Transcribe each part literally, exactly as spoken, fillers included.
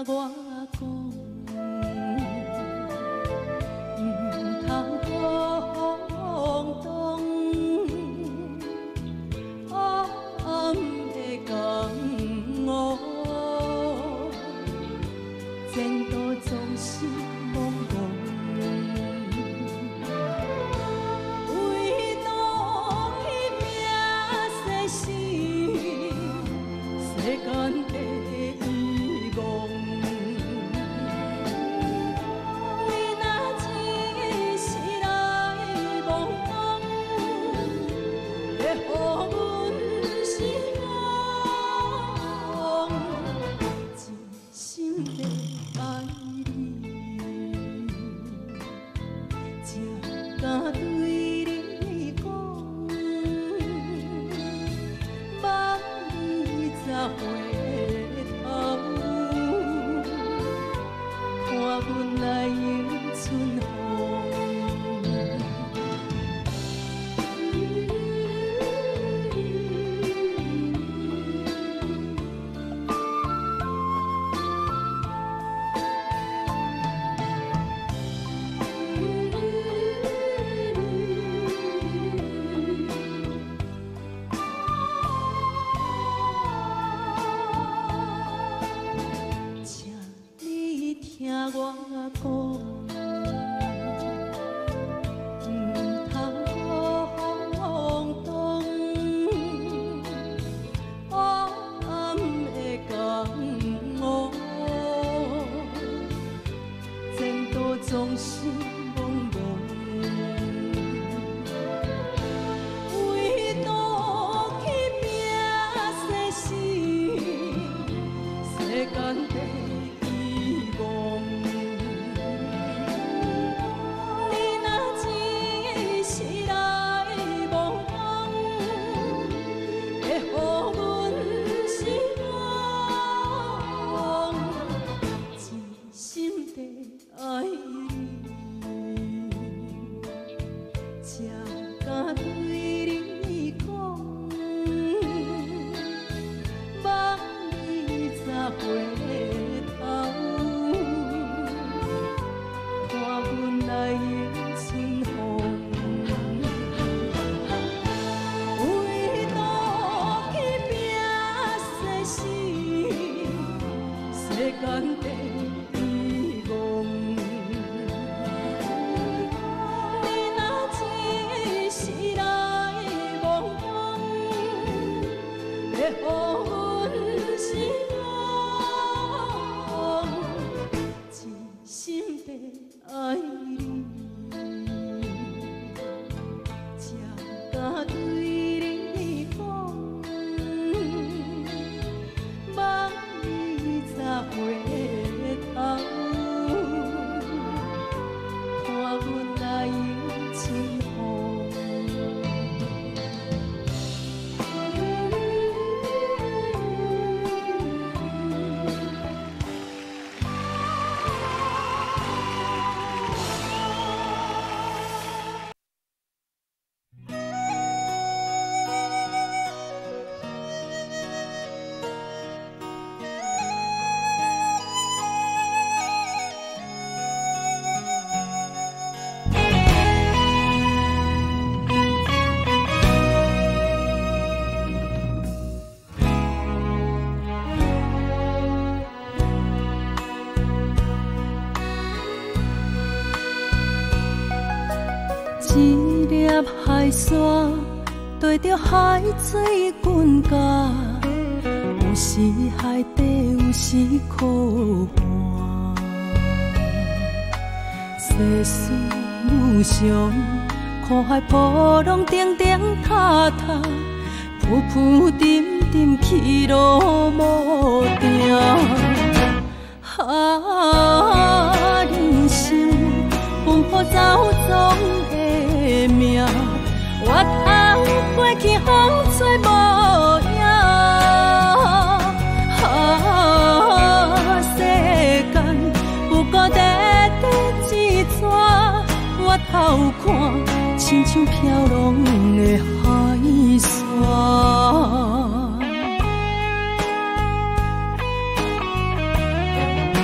我讲，唔通空洞。暗的江湖，前途总是茫茫。唯独迄名世事，世间的。 海山对着海水滚甲，有时海底，有时苦寒。世事无常，看海波浪顶顶塌塌，浮浮沉沉去路无定。啊，人生奔波走总的命。 我通过去，风吹无影。啊，世间有高低低一逝，我头看，亲像飘浪的海山。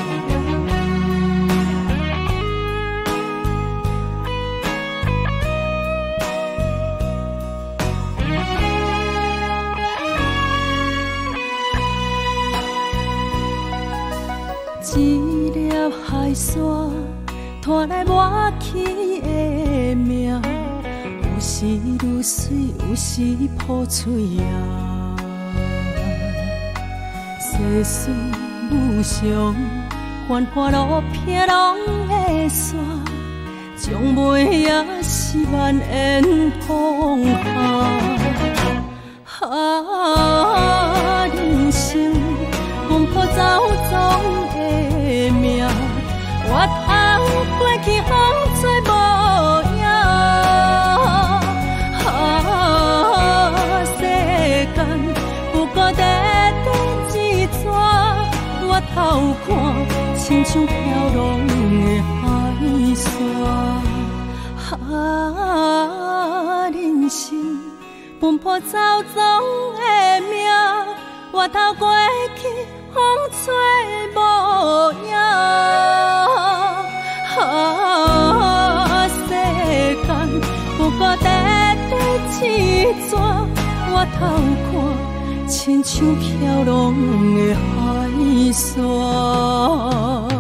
山，拖来我去的命，有时愈水，有时破嘴啊。世事无常，繁华路偏拢会煞，将尾也是万缘放下。啊，人生奔波走总的命，我通过去风吹无影。啊，世间不过短短一逝，我头看亲像飘浪的海沙。啊，人生奔波走总的命，我头过去风吹无影。啊，世间不过短短一逝，我头看亲像飘浪的海沙。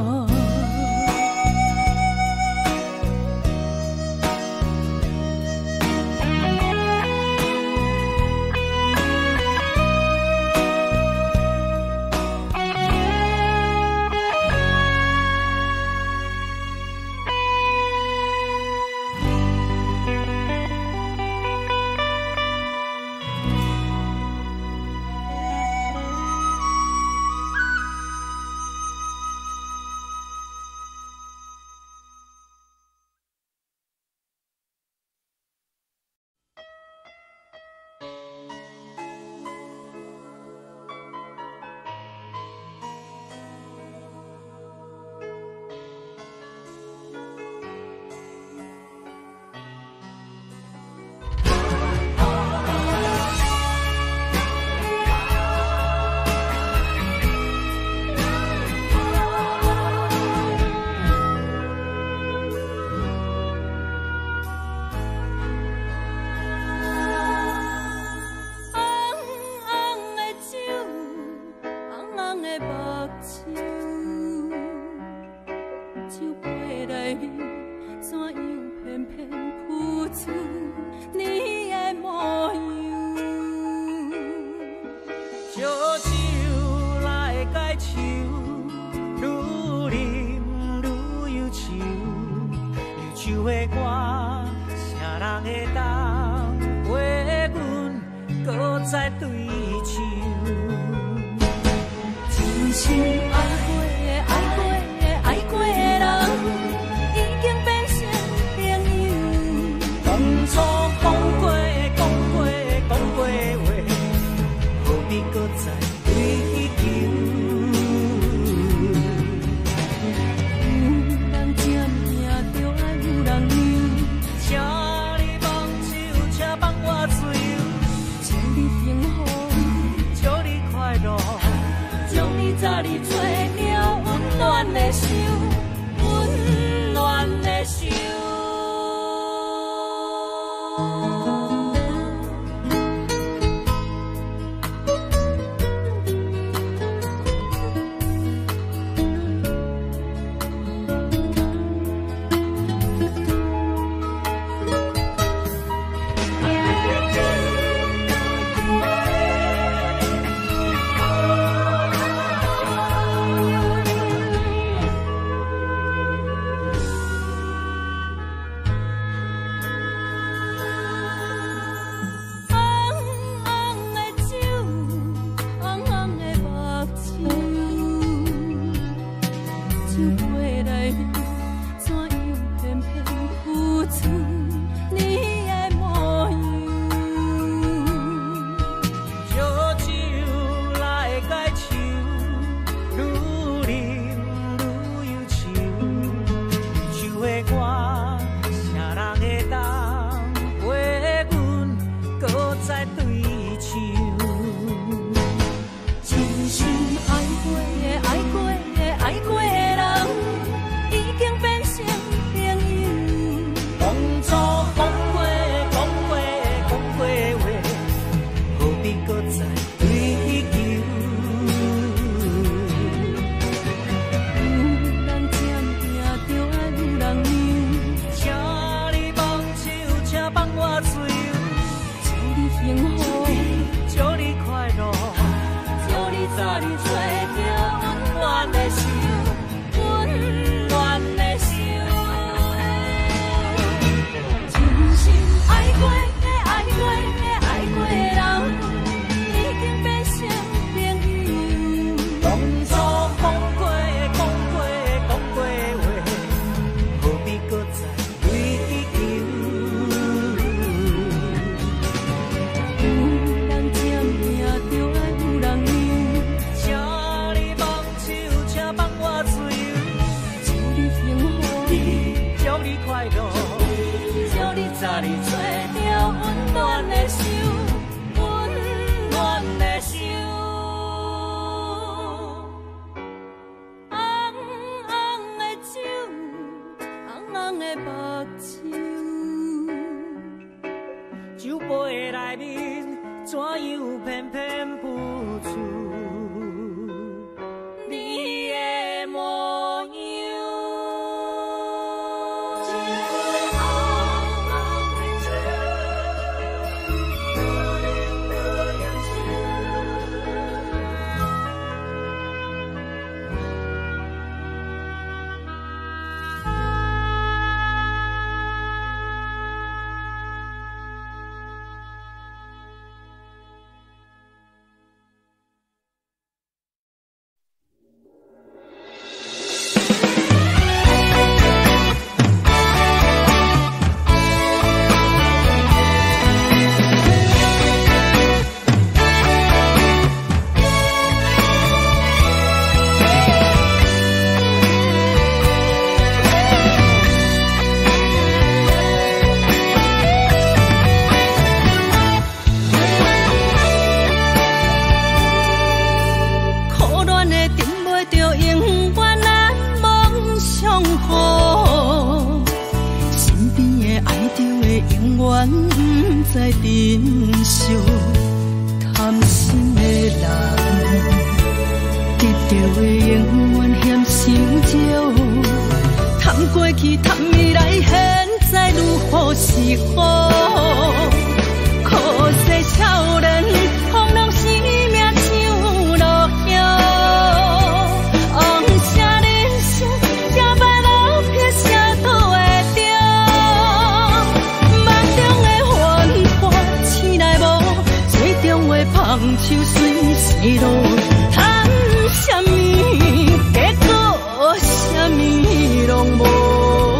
你快乐，祝你早日找到温暖的手，温暖的手。红红的酒，红红的目睭，酒杯内面怎样偏偏浮出你的模样？在珍惜贪心的人，得到的永远嫌伤少。贪过去，贪未来，现在如何是好？可惜少年风浪生命像落叶，红色人生也歹路撇啥都会着。梦中的繁华醒来无，最终会放手随时路。贪什么，结果什么拢无。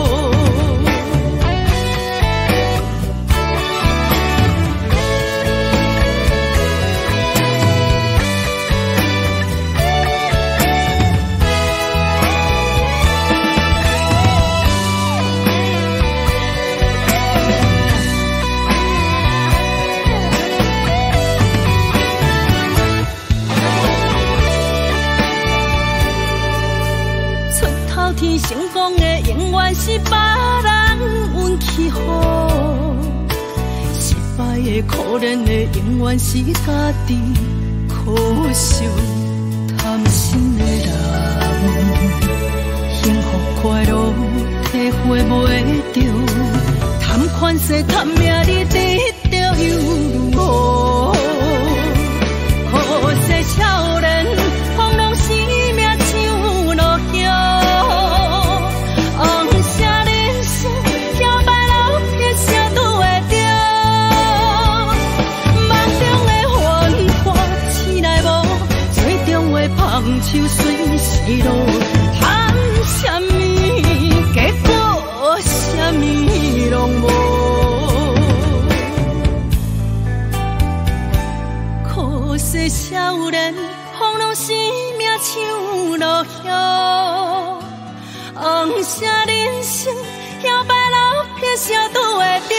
天成功的永远是别人运气好，失败的可怜的永远是家己苦受。贪心的人，幸福快乐体会袂着，贪款势贪名利得到又如何？可惜少年风浪生命像落叶。放手随时路，贪什么，结果什么拢无。可惜少年风浪生命像落叶，红色人生摇摆路撇啥都会着。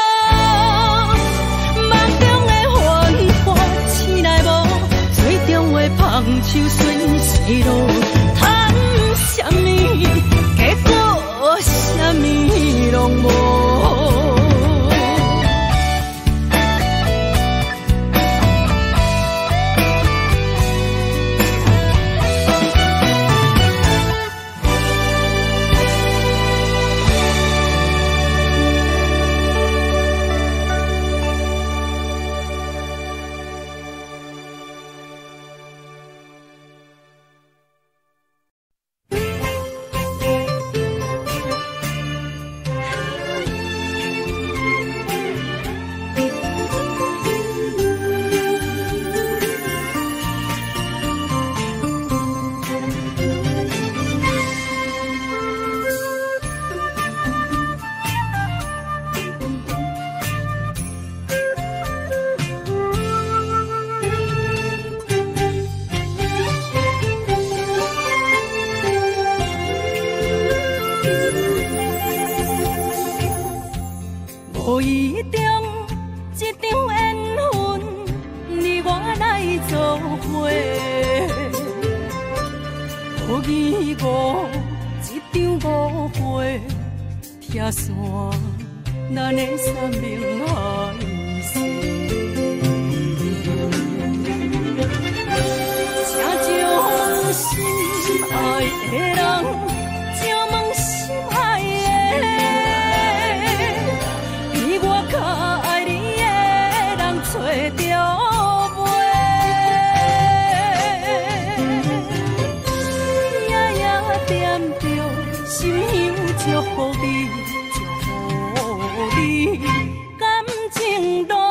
放手随时路，贪什么，结果什么拢无。 拆散咱的三明海誓，请将心爱的人，请问心爱的，比我较爱你的人找着。心香祝福你，祝福你，感情路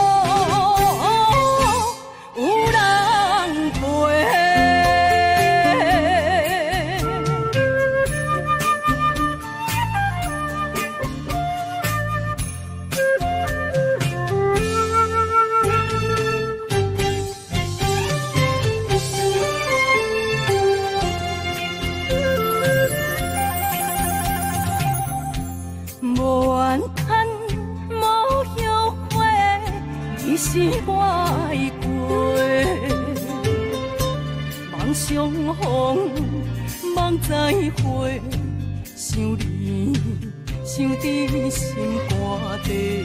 有人陪。无怨叹，无后悔，你是我的过。梦相逢，梦再会，想你，想伫心肝底。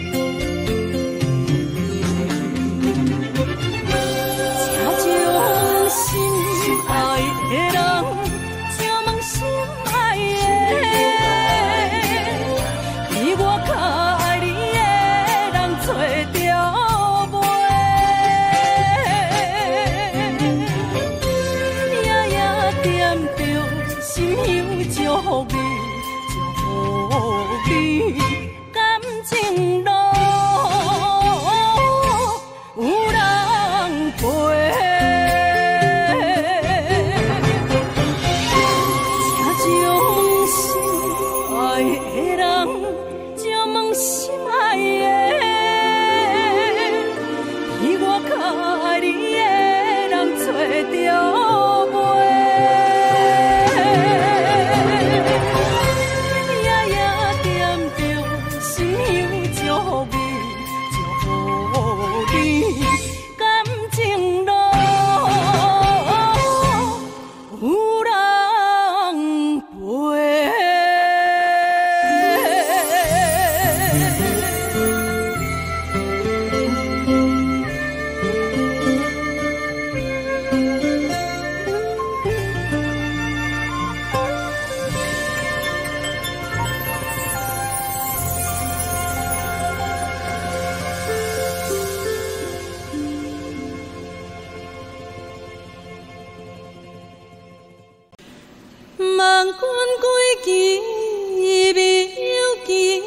请将心爱的人，请问心爱的。我较爱你的人找着袂，夜夜惦着心香祝福你，祝福你，感情路有人陪。请将心爱的人。心爱的，比我较爱你的人找着袂，夜夜惦着心香祝福你，祝福你，感情路有人陪。望君归期，未有期，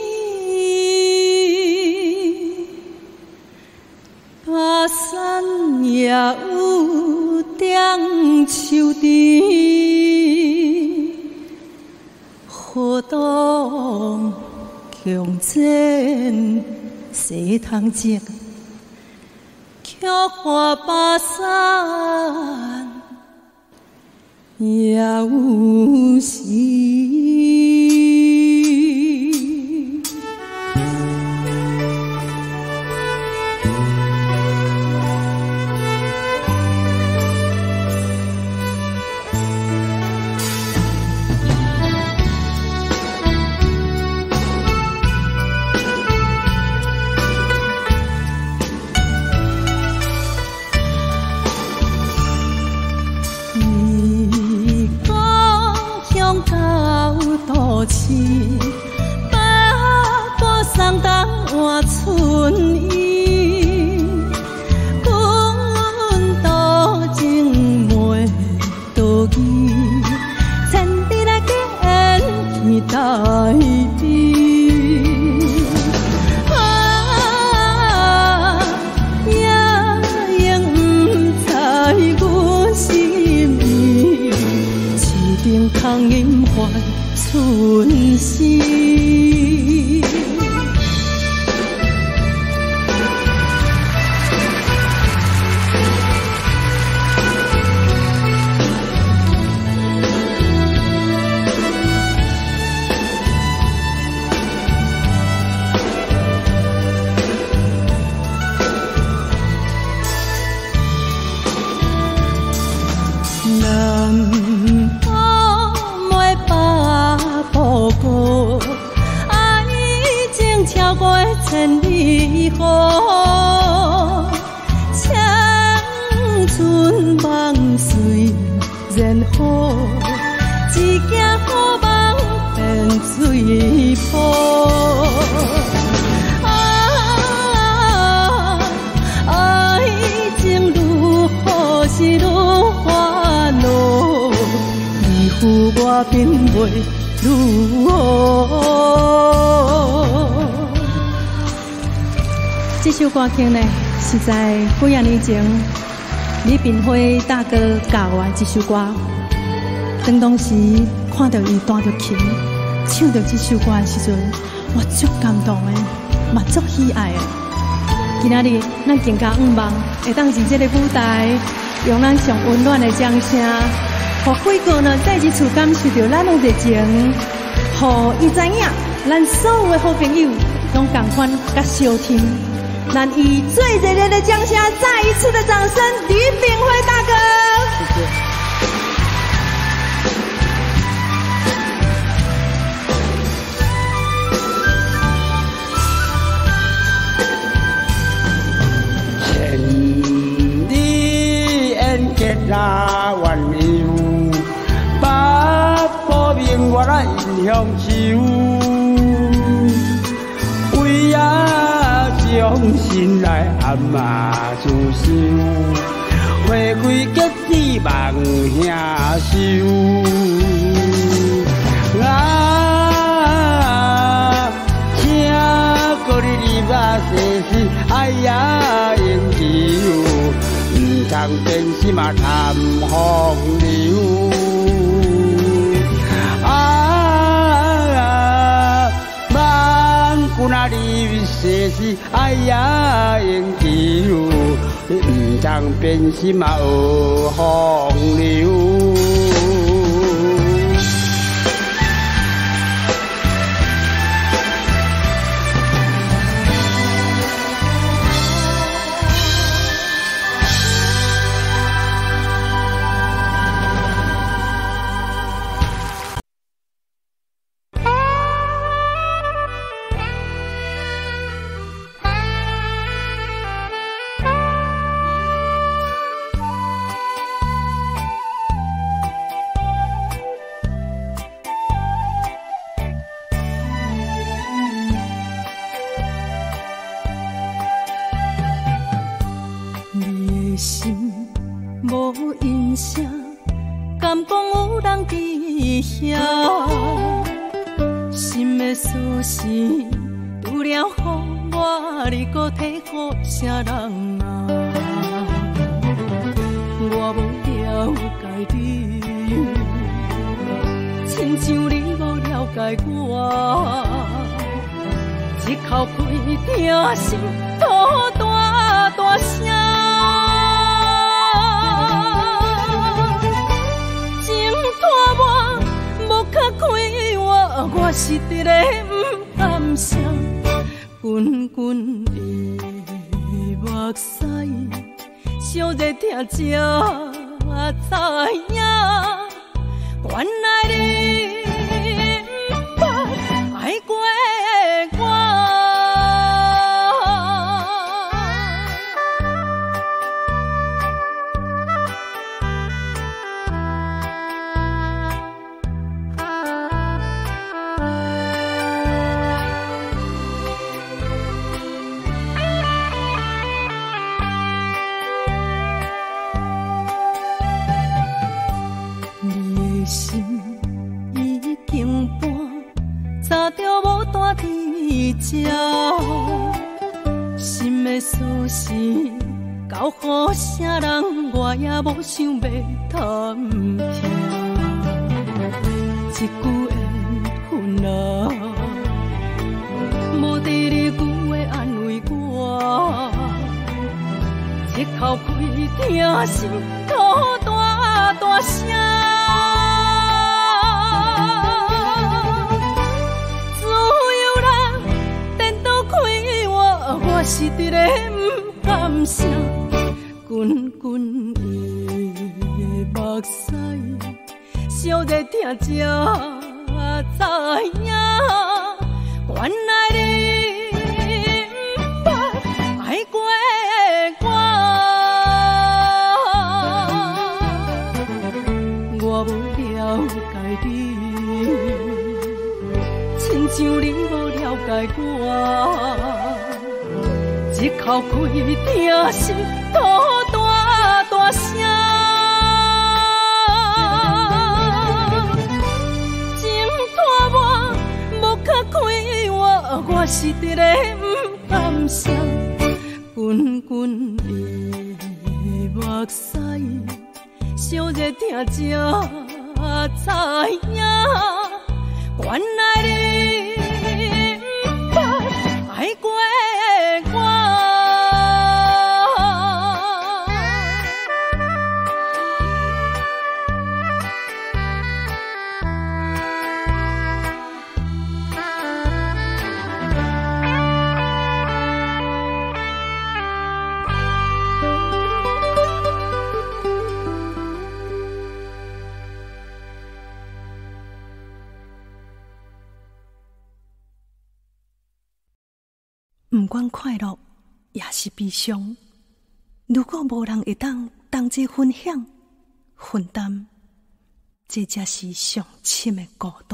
巴山也有点秋甜，河东强剪西塘石，却看巴山。也有时。都市，八卦送东换春意，阮多情袂倒去，千里来见天大地。啊，也永不知阮心意，一定空饮还。春时，南方袂把。 千里雨，青春梦随然好，一件好梦变水泡。啊，爱情愈好是愈烦恼，依附我并袂愈好。这首歌曲呢，是在几啊年前李炳辉大哥教我这首歌。当当时看到伊弹着琴，唱着这首歌的时阵，我足感动的，嘛足喜爱的。今仔日咱更加盼望会当伫这个舞台，用咱上温暖的掌声，互贵哥呢再一次感受到咱的热情，互伊知影，咱所有的好朋友拢同款甲相听。咱以最热烈的掌声，再一次的掌声，李炳辉大哥。谢谢。 那温柔，把保明我来享受，为啊将心来暗嘛自受，花开结子望兄收。啊，请搁你入啊世事，哎呀应求。常变心嘛谈风流，啊，万古那里世事，哎呀应求，唔常变心嘛学风流。 啥人啊？我无了解你，亲像你无了解我。一口气听心吐大大声，情拖我无壳开我，我是直个不甘心，滚滚的。目屎，烧热听才知影，原来你不捌爱过我。心的思绪交予啥人，我也无想要探听。一句缘分啊，无第二句的安慰我。一口气听心吐大大声。我是直个不甘心，滚滚的目屎，烧热听才知影，原来你亲像你无了解我，一口气疼心吐大大声，情拖我无较快活，我是直个不甘心，滚滚的目屎，烧热疼才知影。原来你不捌爱过我，不管快乐也是悲伤，如果无人会当同齐分享、分担，这才是上深的孤单。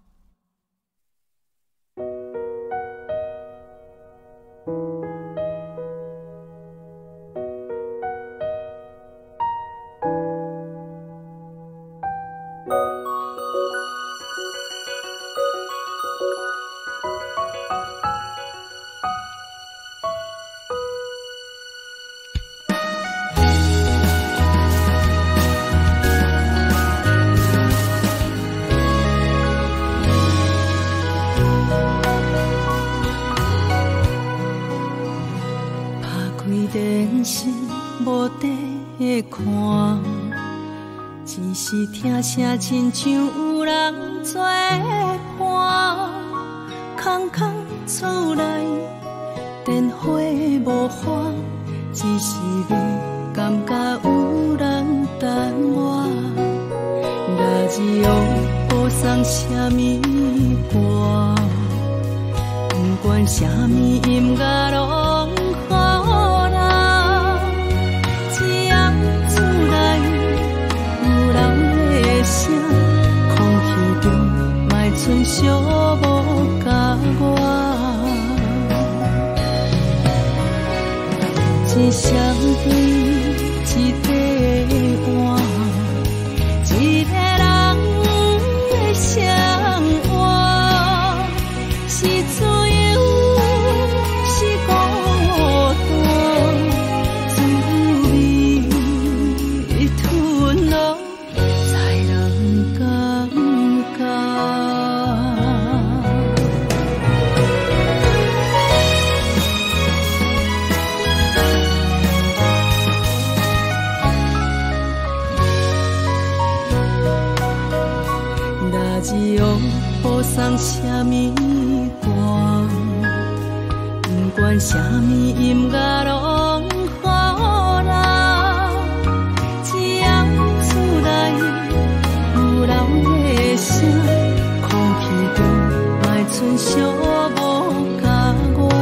电视无地看，只是听声亲像有人作伴。空空厝内电火无花，只是你感觉有人等我。radio 播送什么歌，不管什么音乐拢好啦。只要厝内有人的声，空气中莫剩寂寞甲我。一双对一块碗，一个人的生活，是自由，是孤单，滋味吞落，才能感觉。radio 播送什么歌，不管什么音乐拢好啦。只要厝内有人的声，空气中莫剩寂寞甲我。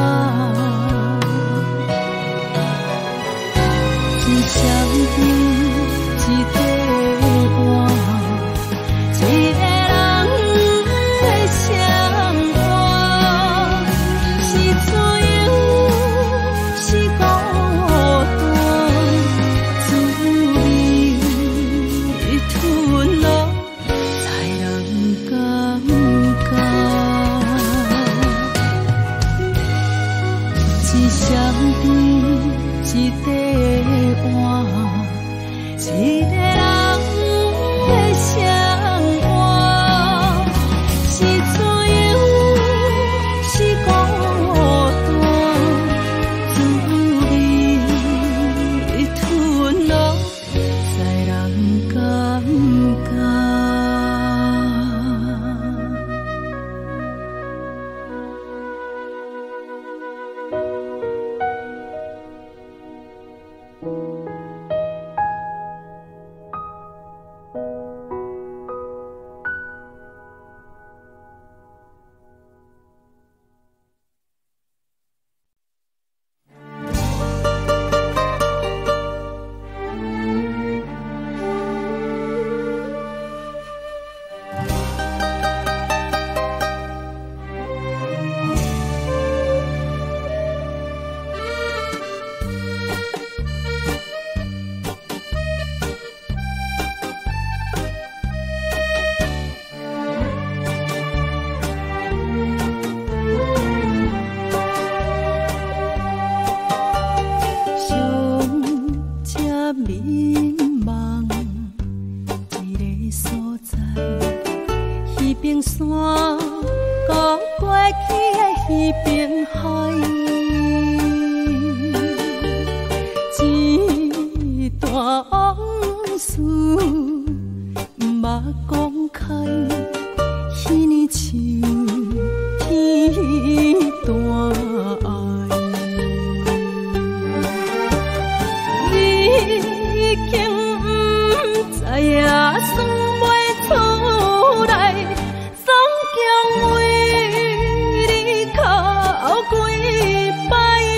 一双对一块碗，一个人的生活，是自由，是孤单，滋味吞落，才能感觉。 去的彼边海，一段往事毋捌讲开，彼年像天大爱。你已经不知影算袂出来，总共为你哭几摆。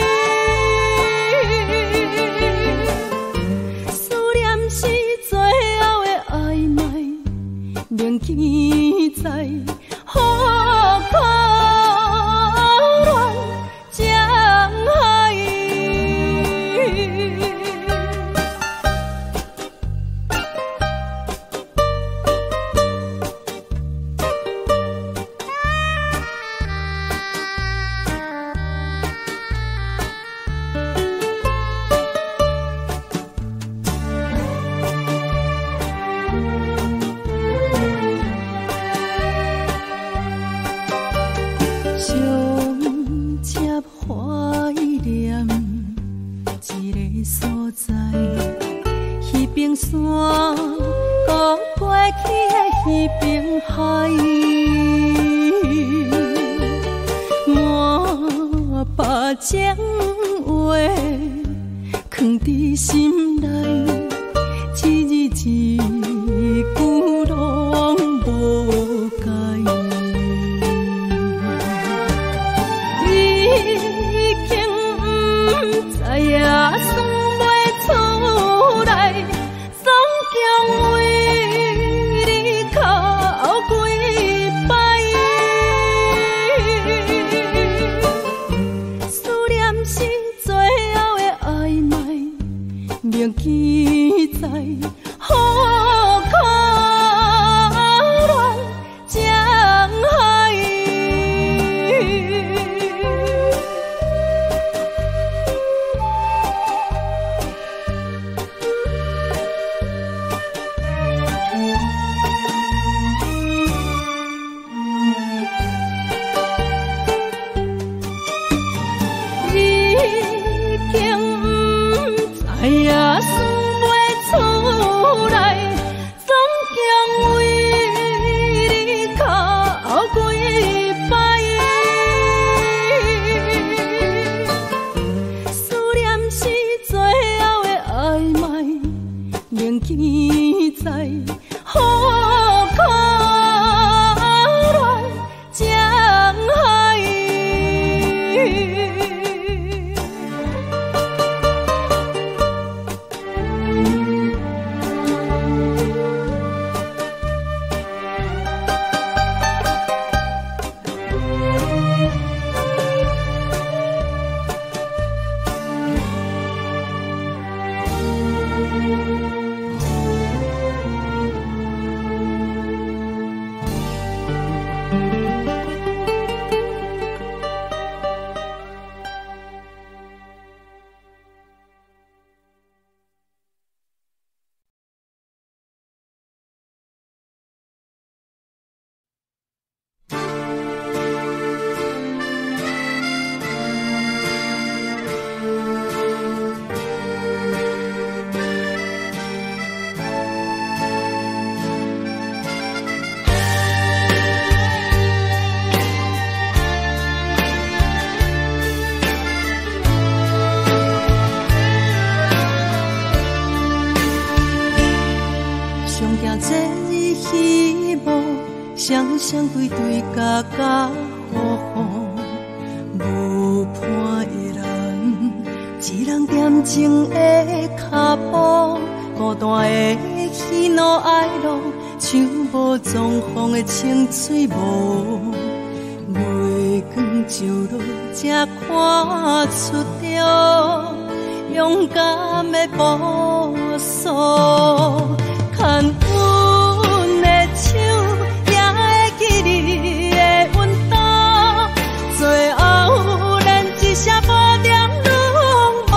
思念是最后的暧昧，铭记在好可恋江海。山搁过去的彼边海，满把情话藏伫心内，一字一句拢无改。你已经不知影算袂出来。为你哭几摆，思念是最后的暧昧，铭记在好可恋江海。哎呀，算袂出来，总共为你哭几摆。思念是最后的暧昧，铭记在好可恋江海。双双对对家家户户，无伴的人，一人恬静的脚步，孤单的喜怒哀乐，像无状况的清水雾。月光照落，才看出着勇敢的步数，牵阮的手。你的温度，最后连一声无点拢无。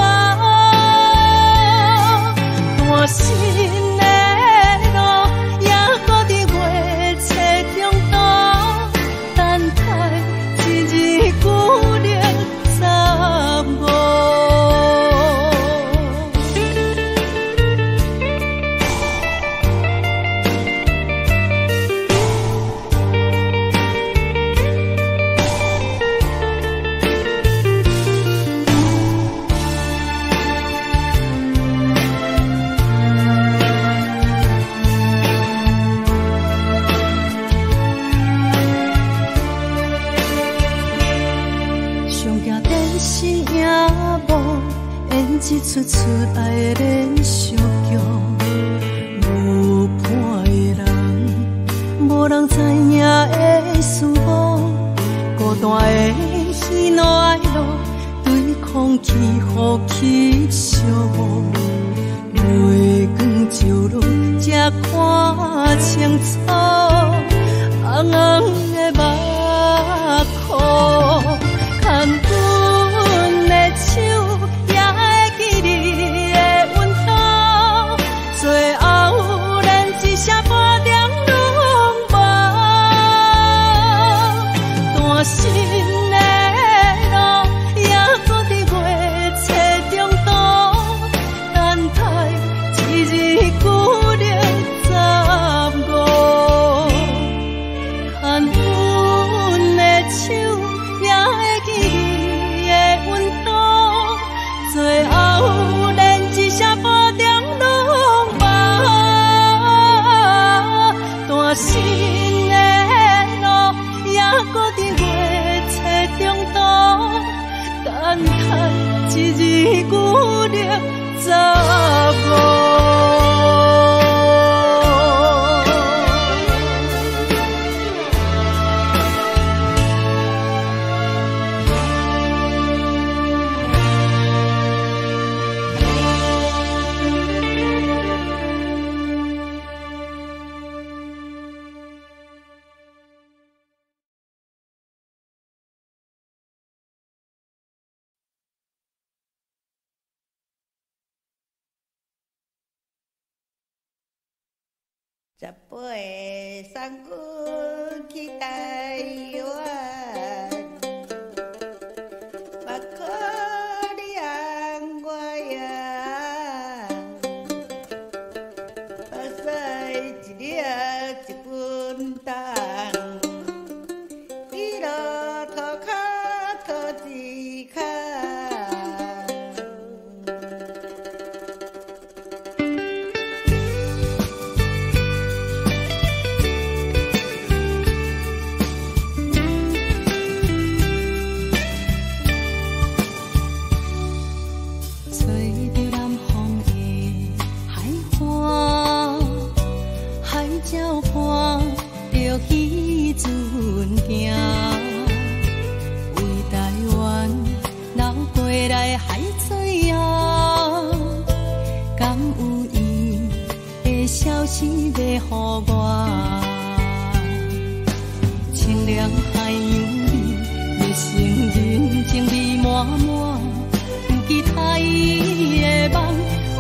单身的路，也搁伫月色中途，等待一日心也无演一出出爱的连续剧，无伴的人，无人知影的事无，孤单的喜怒哀乐，对空气予吸收。月光照落，才看清楚，红红的目眶，牵阮的手，也会记你的温度。最后，咱一声半点拢无，单身的路，也搁伫月册中度，等待一日旧历十五。牵阮的手，也会记你的温度。最后，连一声半点拢无，单身的路，也搁伫月册中度，等待一日旧历十五。 十八三军去台湾，目可你红我呀，目屎一粒一分担，你落涂骹涂一骹。鸟看着彼阵行，为台湾流过来海水啊，敢有伊的消息要予我？清凉海洋里，热情人情味满满，不记他伊的梦。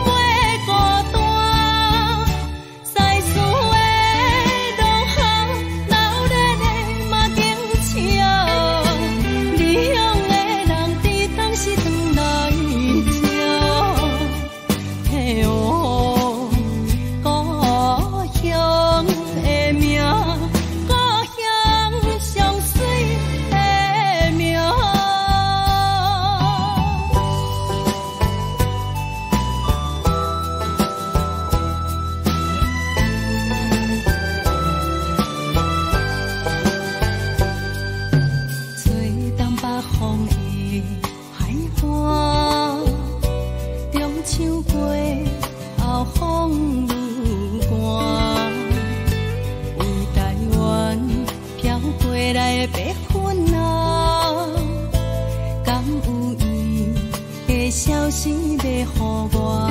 消息要予我，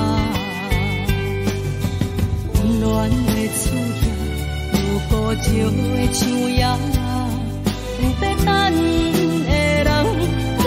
温暖的厝野，有孤寂的树叶，有要等的人。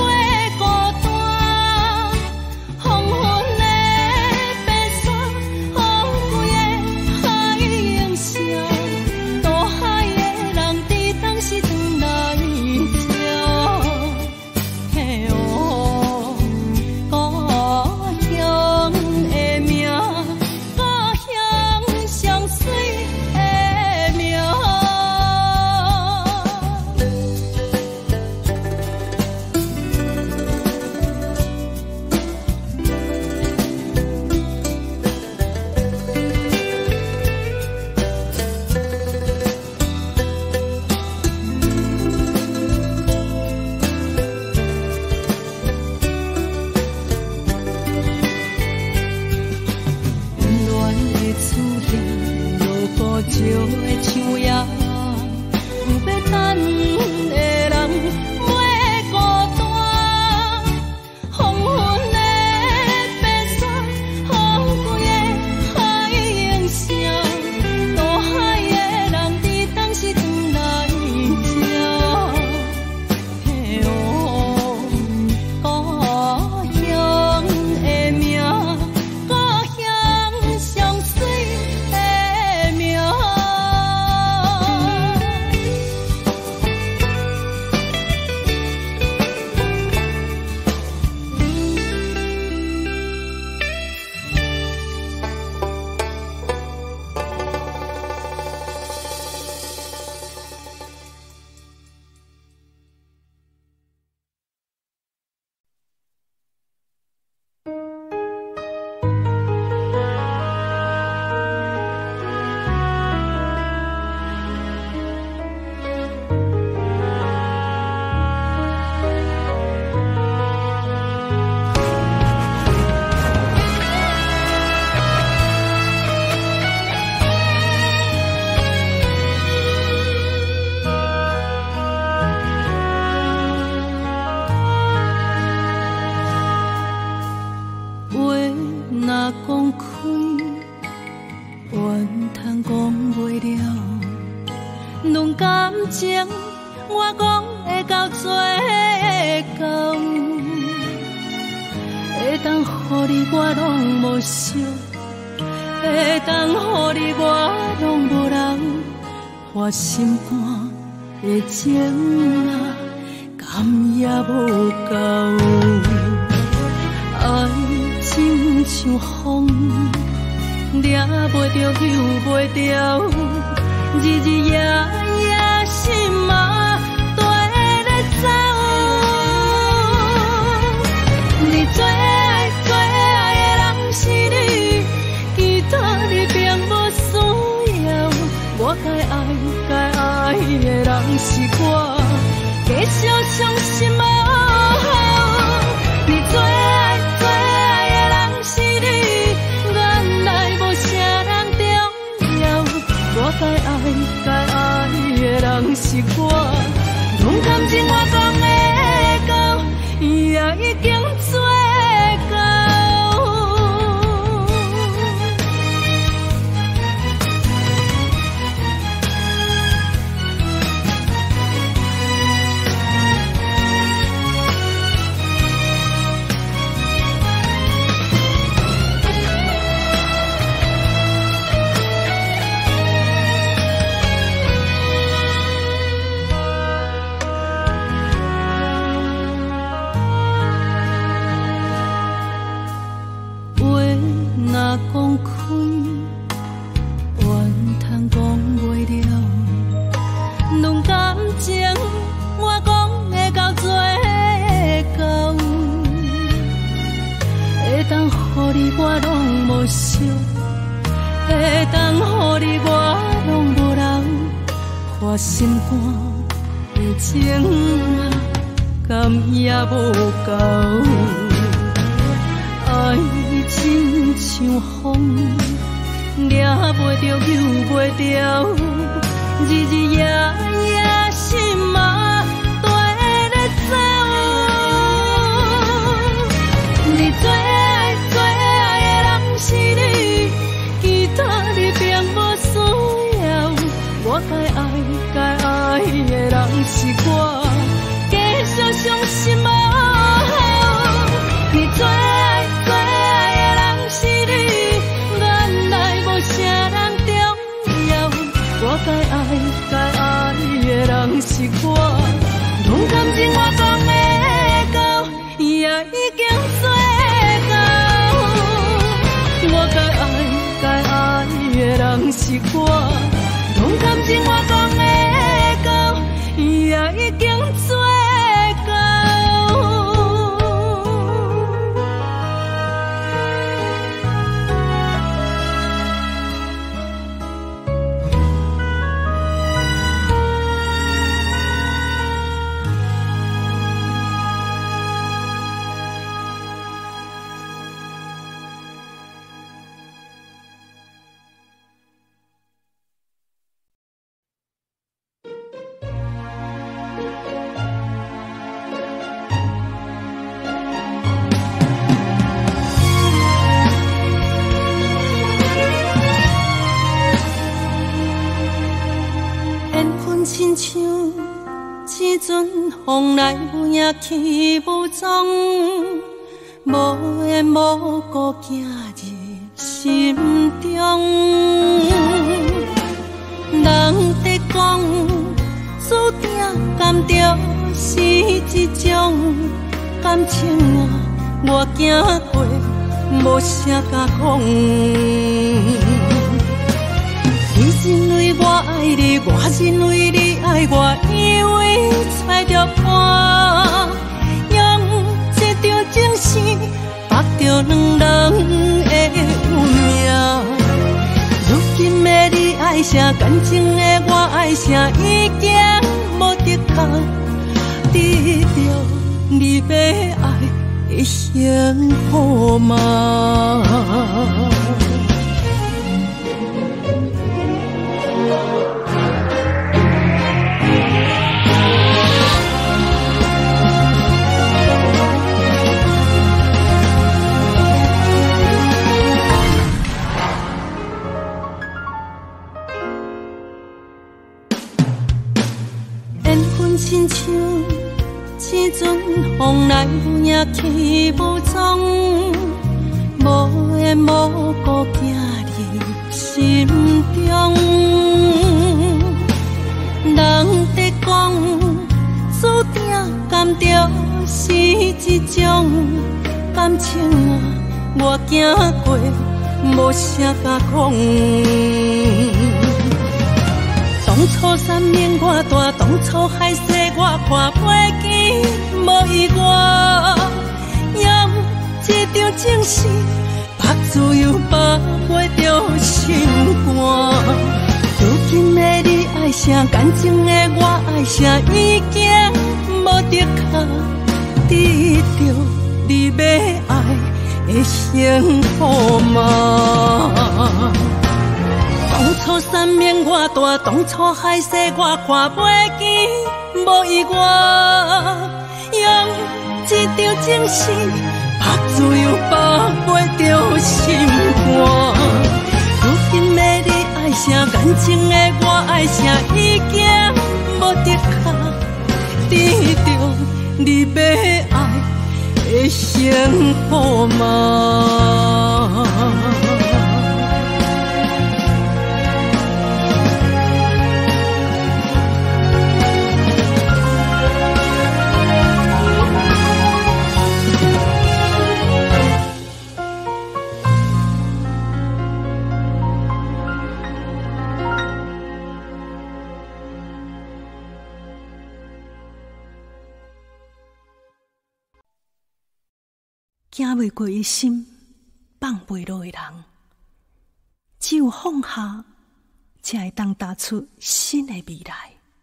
我心肝的情啊，甘也无够。爱情像风，抓袂着，救袂掉，日日夜夜心嘛跟咧走。你最爱最爱的人是你，其他你并无需要。我该爱该爱的人是我，继续相信无好。你最爱最爱的人是你，原来无啥人重要。我该爱该爱的人是我，拢感情我讲的到，也已经做到。讲开，怨通讲袂了，两感情我讲会到最后，会当予你我拢无惜，会当予你我拢无留，我心肝的情啊，甘也无够。爱情像风，抓袂着，救袂掉，日日夜夜心嘛跟咧走。你最爱最爱的人是你，其他你并无需要。我该爱该爱的人是我，继续相信无好。你最爱最爱的人是你，原来无啥人重要。我该爱该爱的人是我，拢感情我讲的到，也已经做到。我该爱该爱的人是我，拢感情我讲的到，也已经做到。 风来有影去无踪，无缘无故行入心中。人在讲，注定甘着是一种感情啊，我行过，无啥甲讲。你认为我爱你，我认为你爱我，以为猜着伴，用这场情事绑着两人的运命。如今的你爱啥，感情的我爱啥，已经无得靠，得着你要爱的幸福吗？亲像一阵风来有影去无踪，无缘无故行入心中。人在讲，注定甘着是一种感情啊，我行过，无啥甲讲。当初山盟我大，当初海誓我看袂记，无意外，用这场情事，把自由把袂着心肝。如今的你爱啥，感情的我爱啥，已经无得靠，得着你要爱的幸福吗？当初山盟我大，当初海誓我看袂记，无意外，用这场情事，把自由把袂着心肝。如今的你爱啥，感情的我爱啥，已经无得靠，得着你要爱的幸福吗？行袂过一心，放袂落的人，只有放下，才会当踏出新的未来。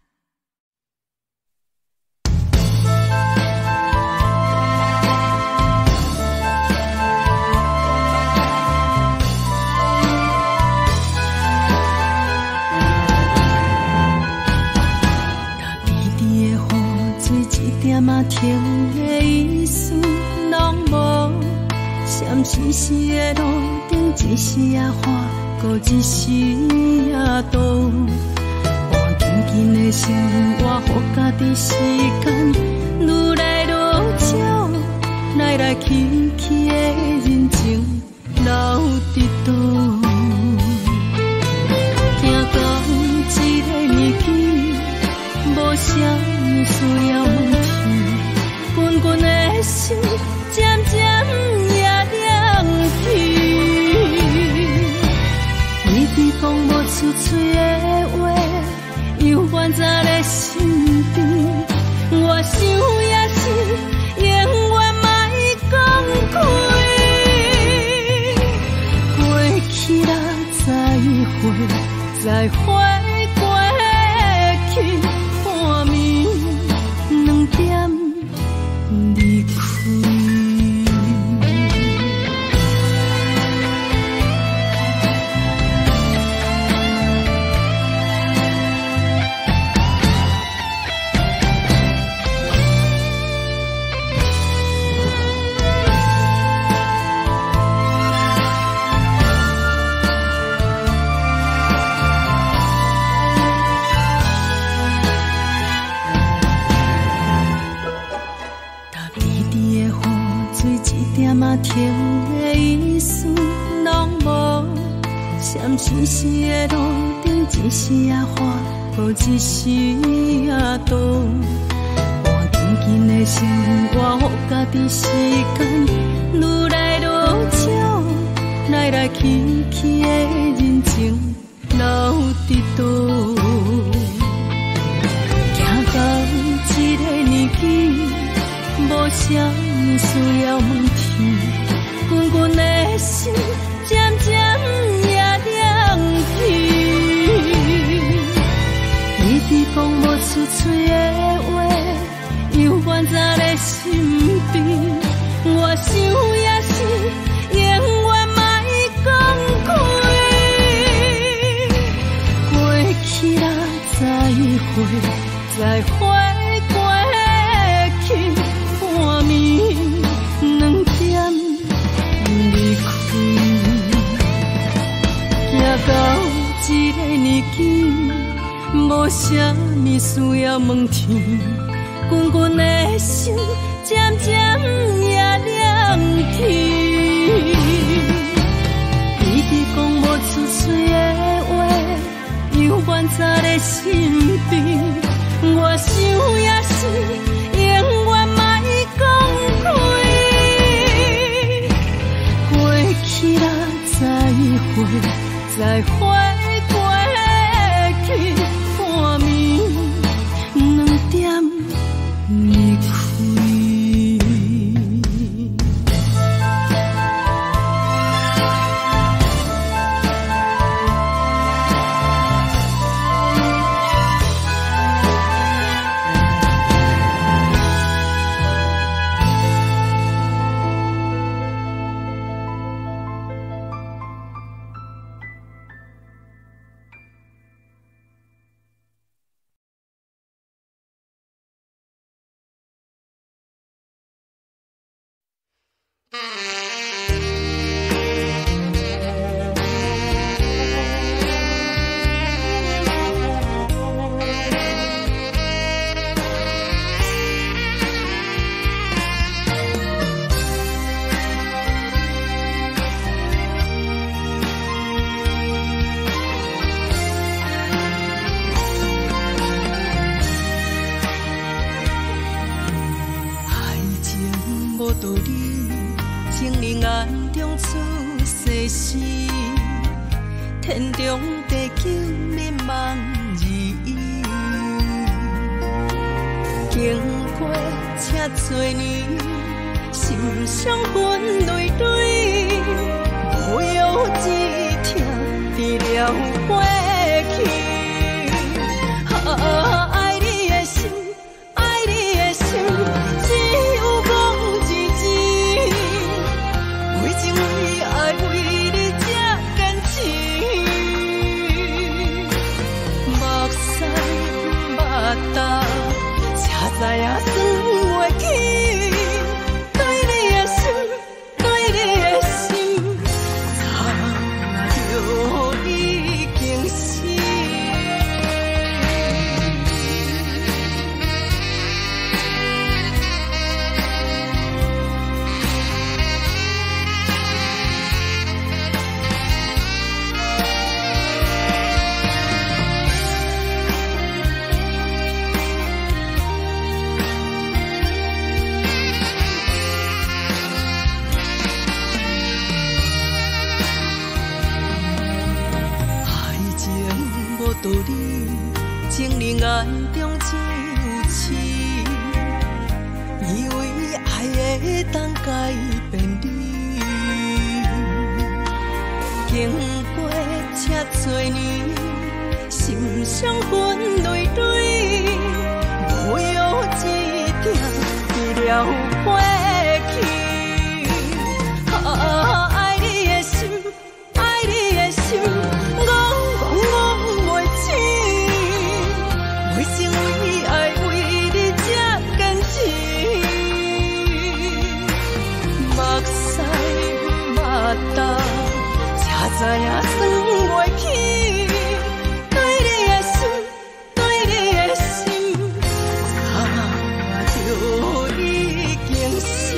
甲低低的雨水一点仔停的意思。拢无，闪时时的路顶，一时啊花，搁一时啊倒。换紧紧的生活，予家己时间，愈来愈少，来来去去的人情留伫倒。行到一个年纪，无啥物需要问题，滚滚的心。渐渐也凉去，你伫讲无出嘴的话，又反在咧心边。我想也是，永远莫讲开。过去啦，再会，再会过去，半暝两点仔甜的意思拢无，闪一时的路灯，一时啊花，无一时啊倒。换紧紧的生活，予家己时间，愈来愈少，来来去去的人情留伫倒。行到这个年纪，无啥物需要问天，阮阮的心渐渐也亮起。你伫讲无出嘴的话，犹原在咧身边。我想也是，永远莫讲开。过去啦，再会，再会过去。半暝两点离开，行到这个年纪，无啥物需要问天，阮阮的心渐渐也亮起。你伫讲无出嘴的话，犹原在咧身边。我想也是，永远莫讲开。过去啦，再会，再会过去，半暝两点离开。天中地久迷茫意义，经过这多年，心伤痕累累，无有一听治疗过去。啊，爱你的心，爱你的心，只有讲一字，为情为爱为你这坚持。目屎目答，才知影算袂起。对你的心，对你的心，早就已经死。道理，情人眼中只有痴，以为爱会当改变你。经过这多年，心伤痕累累，无有一点治疗过去。啊，爱你的心，爱你的心，我讲我。为情为爱为你这坚持，目屎目答，才知影算袂起。对你的心，对你的心，早就已经死。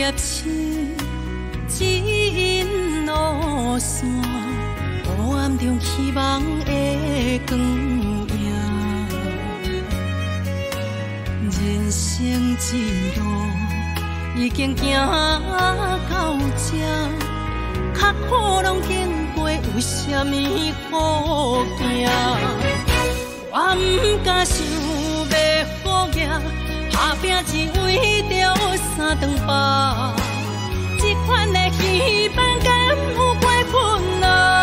粒星，指引路线，黑暗中希望的光影。人生一路已经行到这，坎坷拢经过，有啥物好惊？我不敢想要好命，打拼只为着三顿饱。这款的希望敢有过分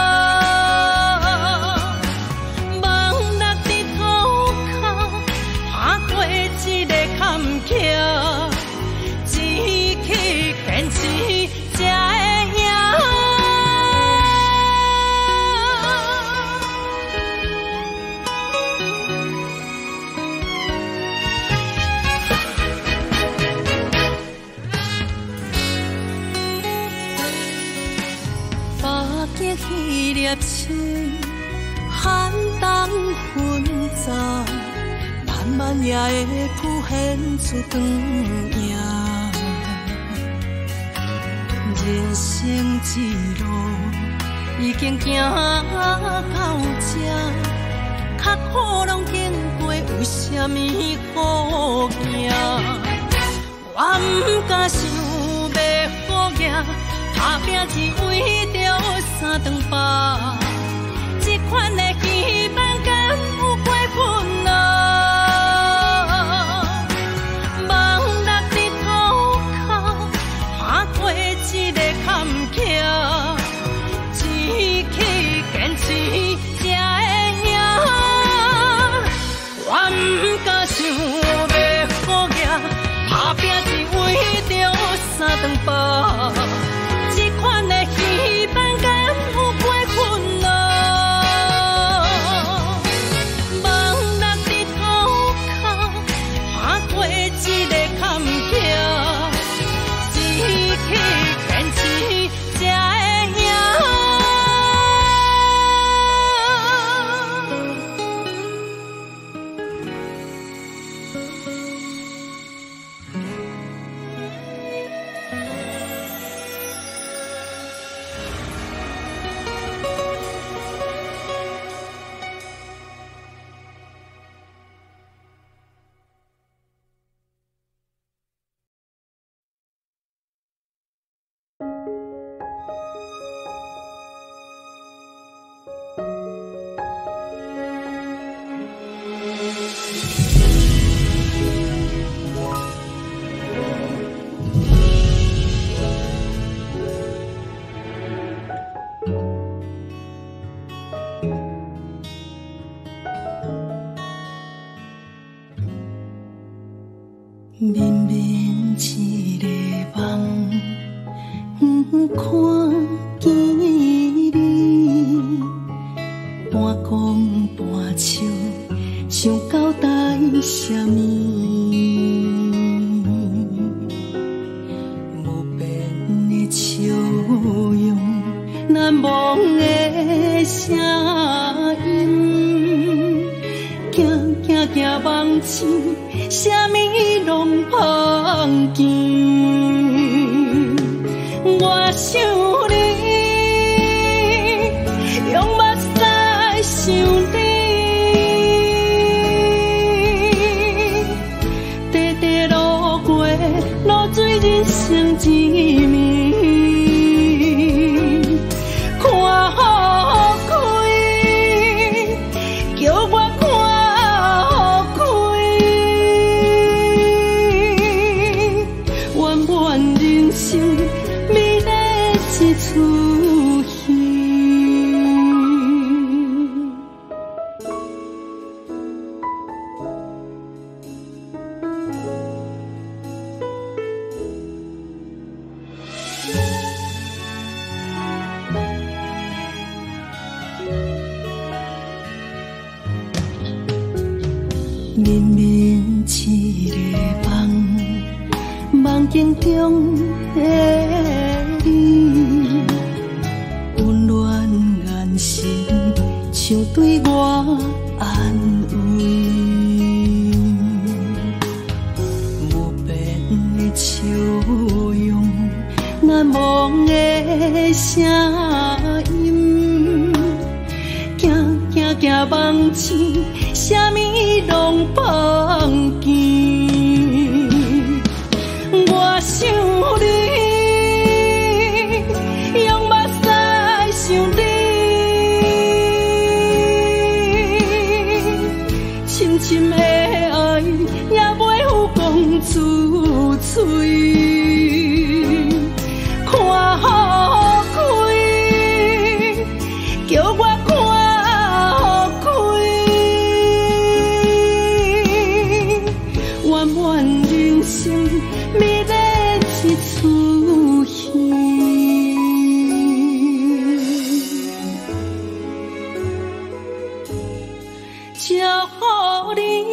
啊？望落伫土骹，爬过一个坎坷，志气坚持才会赢。彼粒星，寒冬分杂，慢慢也会浮现出光影。人生一路已经行到这，坎坷拢经过，有啥物好惊？我不敢想要好命，打拼只为着三顿饱。这款的希望敢有过分啊？望落伫土骹，爬过一个坎坷，志气坚持才会赢。我不敢想要好命，打拼只为着三顿饱。这款的希望敢有过分啊？望落伫土骹，爬过一个坎坷，志气坚持才会赢。绵绵一个梦，不看见你，半讲半笑，想交代啥物？无边的笑容，难忘的声音，行行行梦醒。啥物拢碰见，我想你，用目屎想你，直直路过路水人生一面，看好开，叫我看。美丽一出戏。绵绵一个梦，梦境中的你，温暖眼神，像对我安慰。无边的笑容， 风的声音，行行行梦醒，啥物拢放见。我想你，用目屎想你，深深的爱也袂有讲出嘴。看好开，叫我看好开，圆圆人生美丽一出戏，照乎你。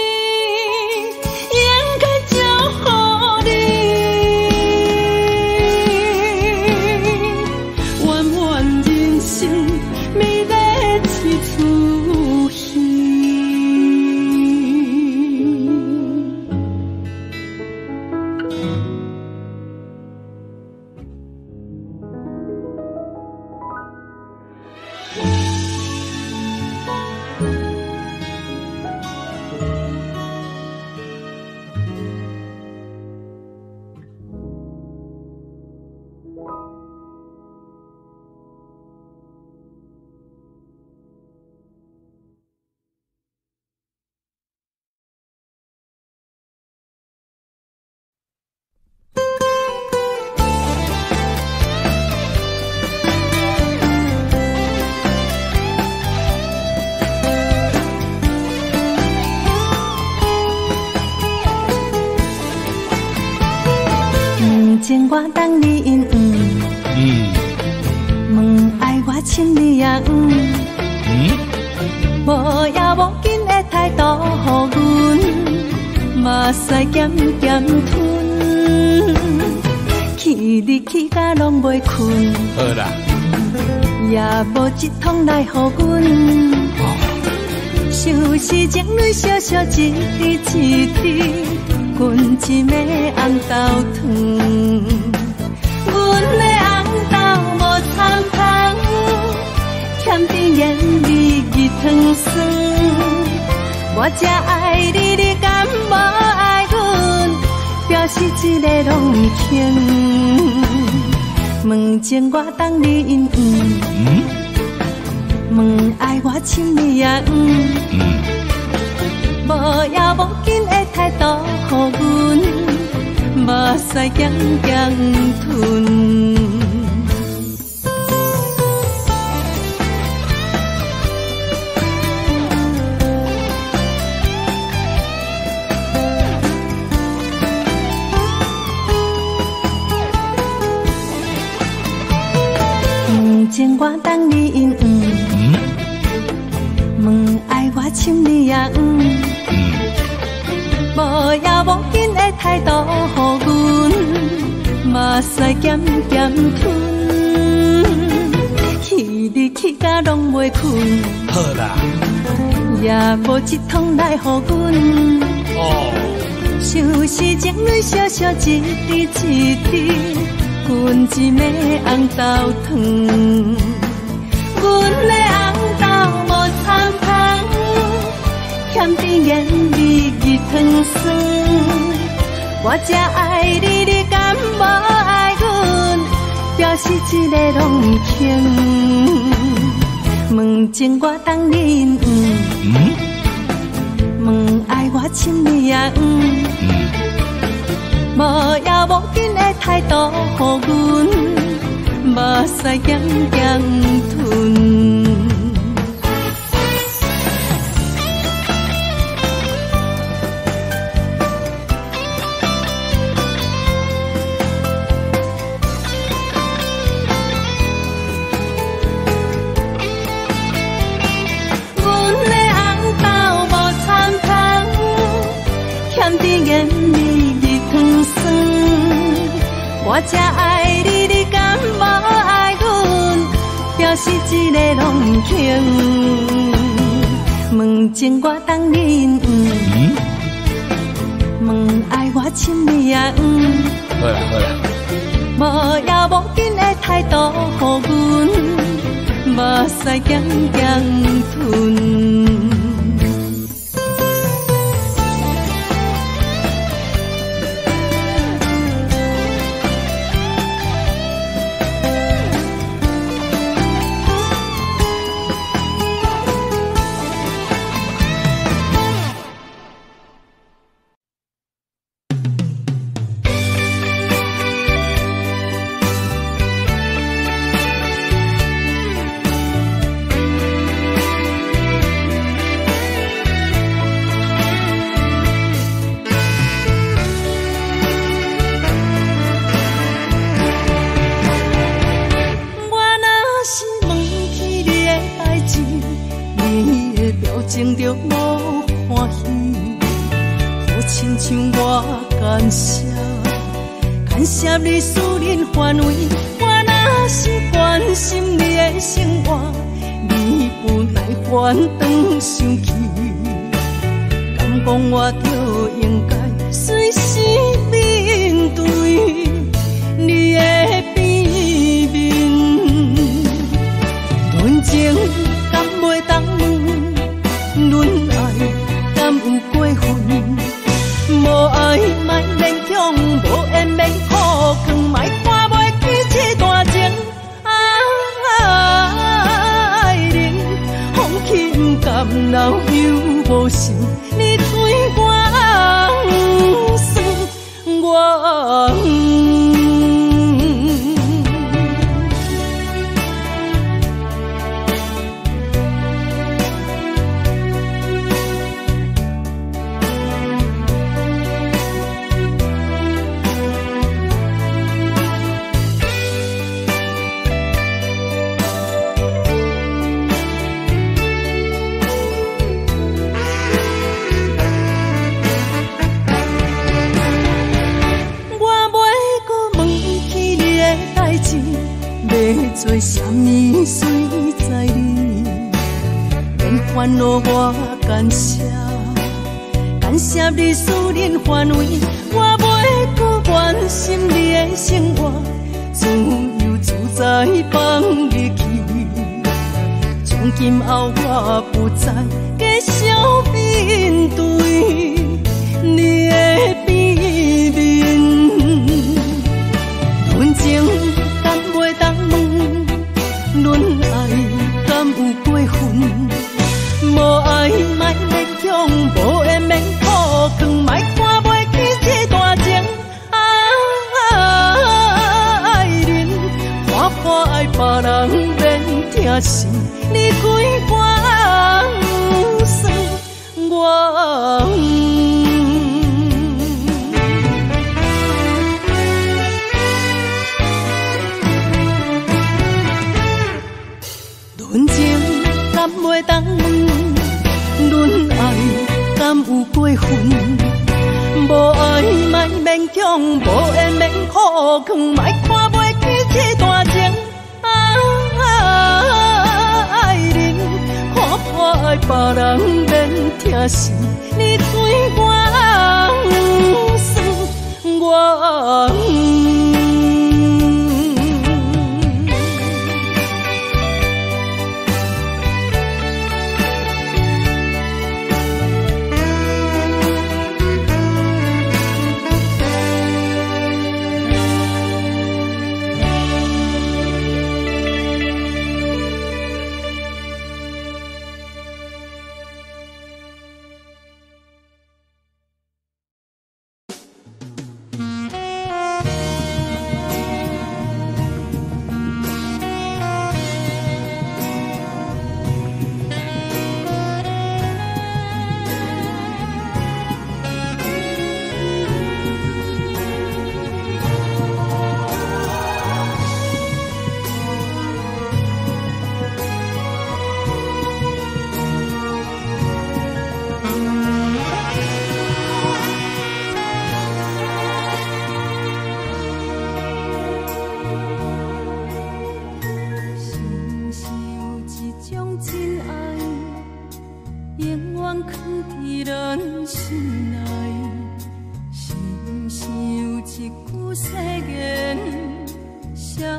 情我等你因嗯，嗯，问爱我亲你也嗯，嗯，无也无紧的态度，予阮目屎咸咸吞，去你去甲拢袂困，好啦，也无一通来予阮，想是情侣小小一滴一滴。滚一暝红豆汤，阮的红豆无参香，欠甜言味味汤酸。我只爱你，你敢无爱阮？表示一个拢毋轻。问情我等你因嗯，问爱我亲你也嗯。嗯无也无紧的态度，予阮目屎咸咸吞。问情我等你因嗯，问爱我亲你也嗯。无也无紧的态度，予阮目屎咸咸吞，去你去甲拢袂困，好啦，也无一通来予阮。哦，像是情侣小小一滴一滴，滚一暝红豆汤，阮的红豆无参香。欠甜言味味汤酸，我只爱你，你敢无爱阮？表示一个拢毋轻。问情我等你因嗯，问爱我亲你也嗯，无也无紧的态度，予阮目屎咸咸吞。甜味味汤酸，我只爱你，你敢无爱阮？表示一个拢毋轻。问情我等你因嗯，问爱我亲你也嗯。好啦好啦。 无也无紧的态度，予阮目屎咸咸吞。情着无欢喜，好亲像我感谢，感谢你私人范围。我若是关心你的生活，你不耐烦当生气，敢讲我就应该随时面对你的变面，论情敢袂当问。论爱敢有过分？无爱莫勉强，无缘免苦劝，莫看袂起这段情。爱人放弃不甘留又无想，你对我算我。要做啥物随在你，免烦恼我感谢，感谢你私人范围，我袂搁关心你的生活，自由自在放你去。从今后我不再继续面对你的变面，论情敢袂当问，论爱敢有过分？无爱莫勉强，无缘免苦劝，莫看袂起这段情。爱人看破爱别人免疼惜，你归我算我。论情敢袂当问，论爱敢有过分？无爱莫勉强，无缘免苦劝，莫看袂起这段情。爱人看破爱别人免疼惜，你对我算我。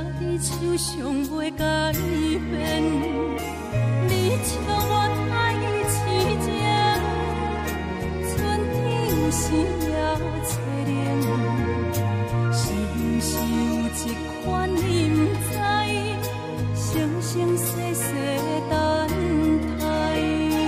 伫手上袂改变。你笑我爱痴情，春天时也凄凉。是毋是有一款你毋知，生生世世等待？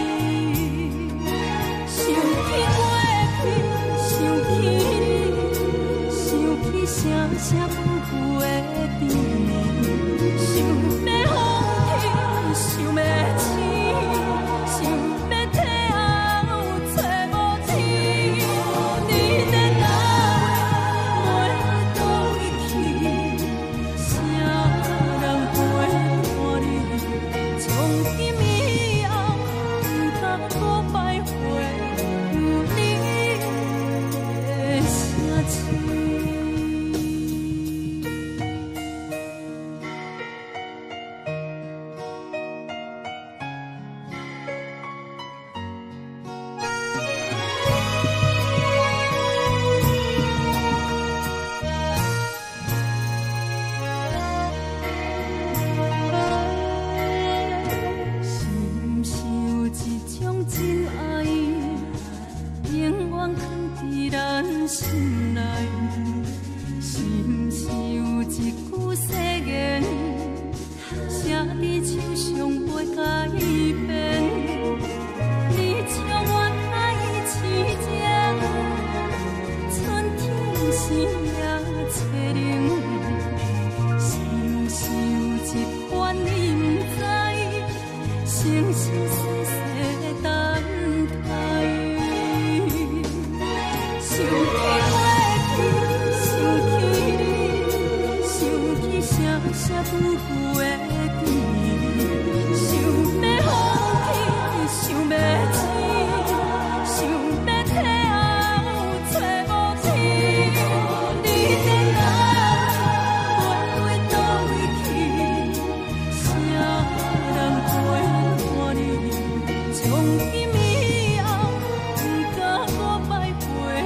想起过去，想起你，想起声声句句的甜。想要放弃，想要醒，想要退后，找无天。你在哪位？袂倒位去？啥人陪伴你？从今以后，不敢再摆回有你的声声。心内是毋是有一句誓言，写伫手上袂改变？你笑我爱痴情，春天时也凄凉。是毋是有一款你毋知，生生世世等待？想起过去，想起你，想起声声句句的甜。想要放弃，想要醒，想要退后，找无天。你在哪位？袂倒位去？啥人陪伴你？从今以后，不敢再摆回。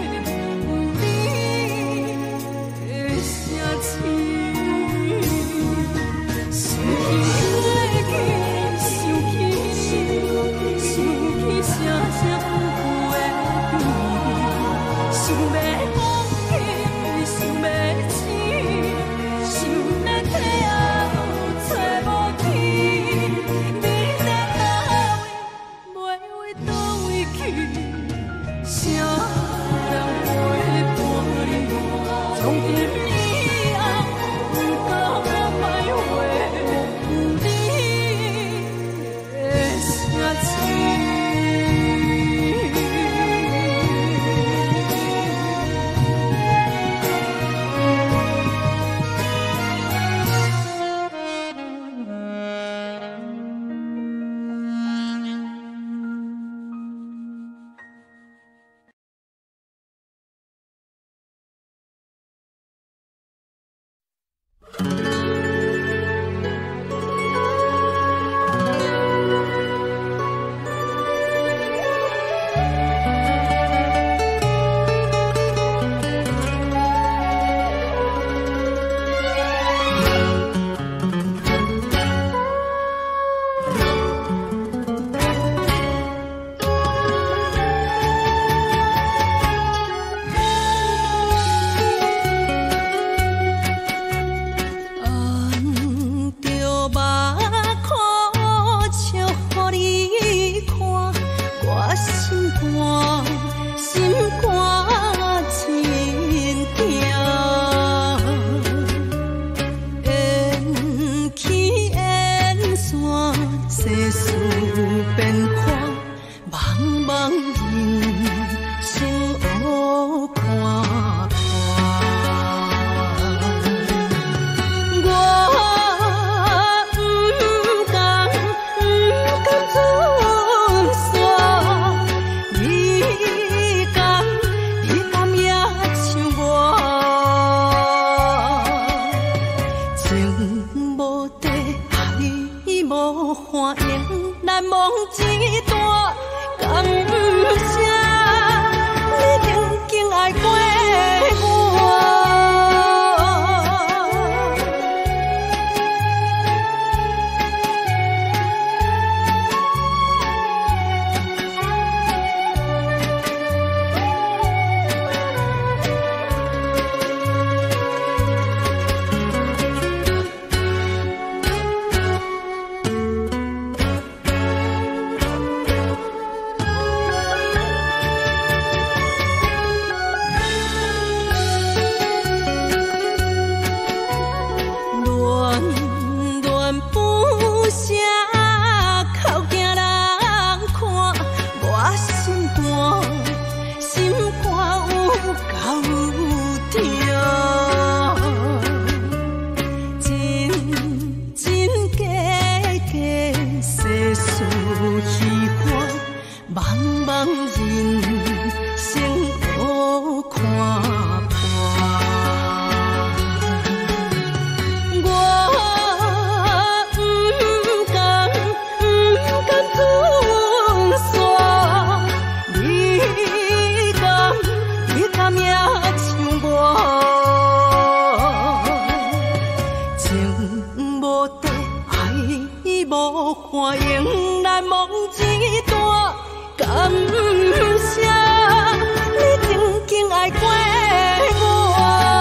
无地，爱无看，用来望一段感谢，你曾经爱过我，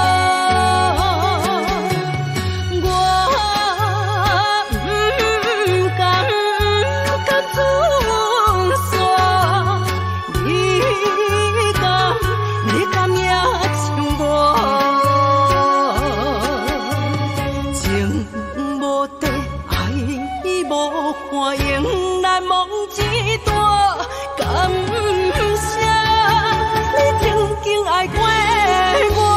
我不敢甲准煞，你敢，你敢也像我？看用来望一段感谢，你曾经爱过我。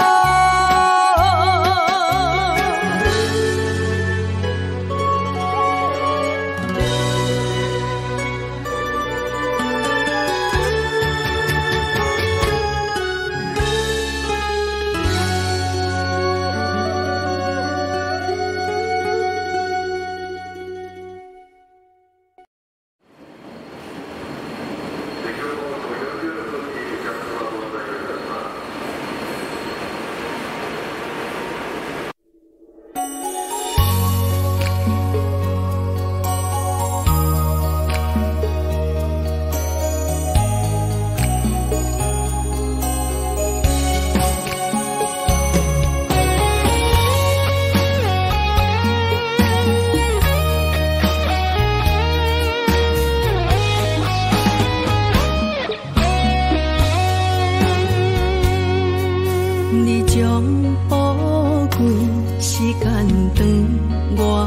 你将宝贵时间长我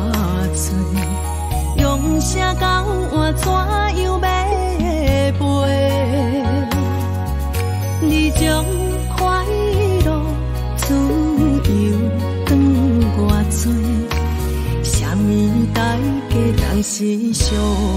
剩，用声交换怎样要陪？你将快乐自由长我做，什么代价当时相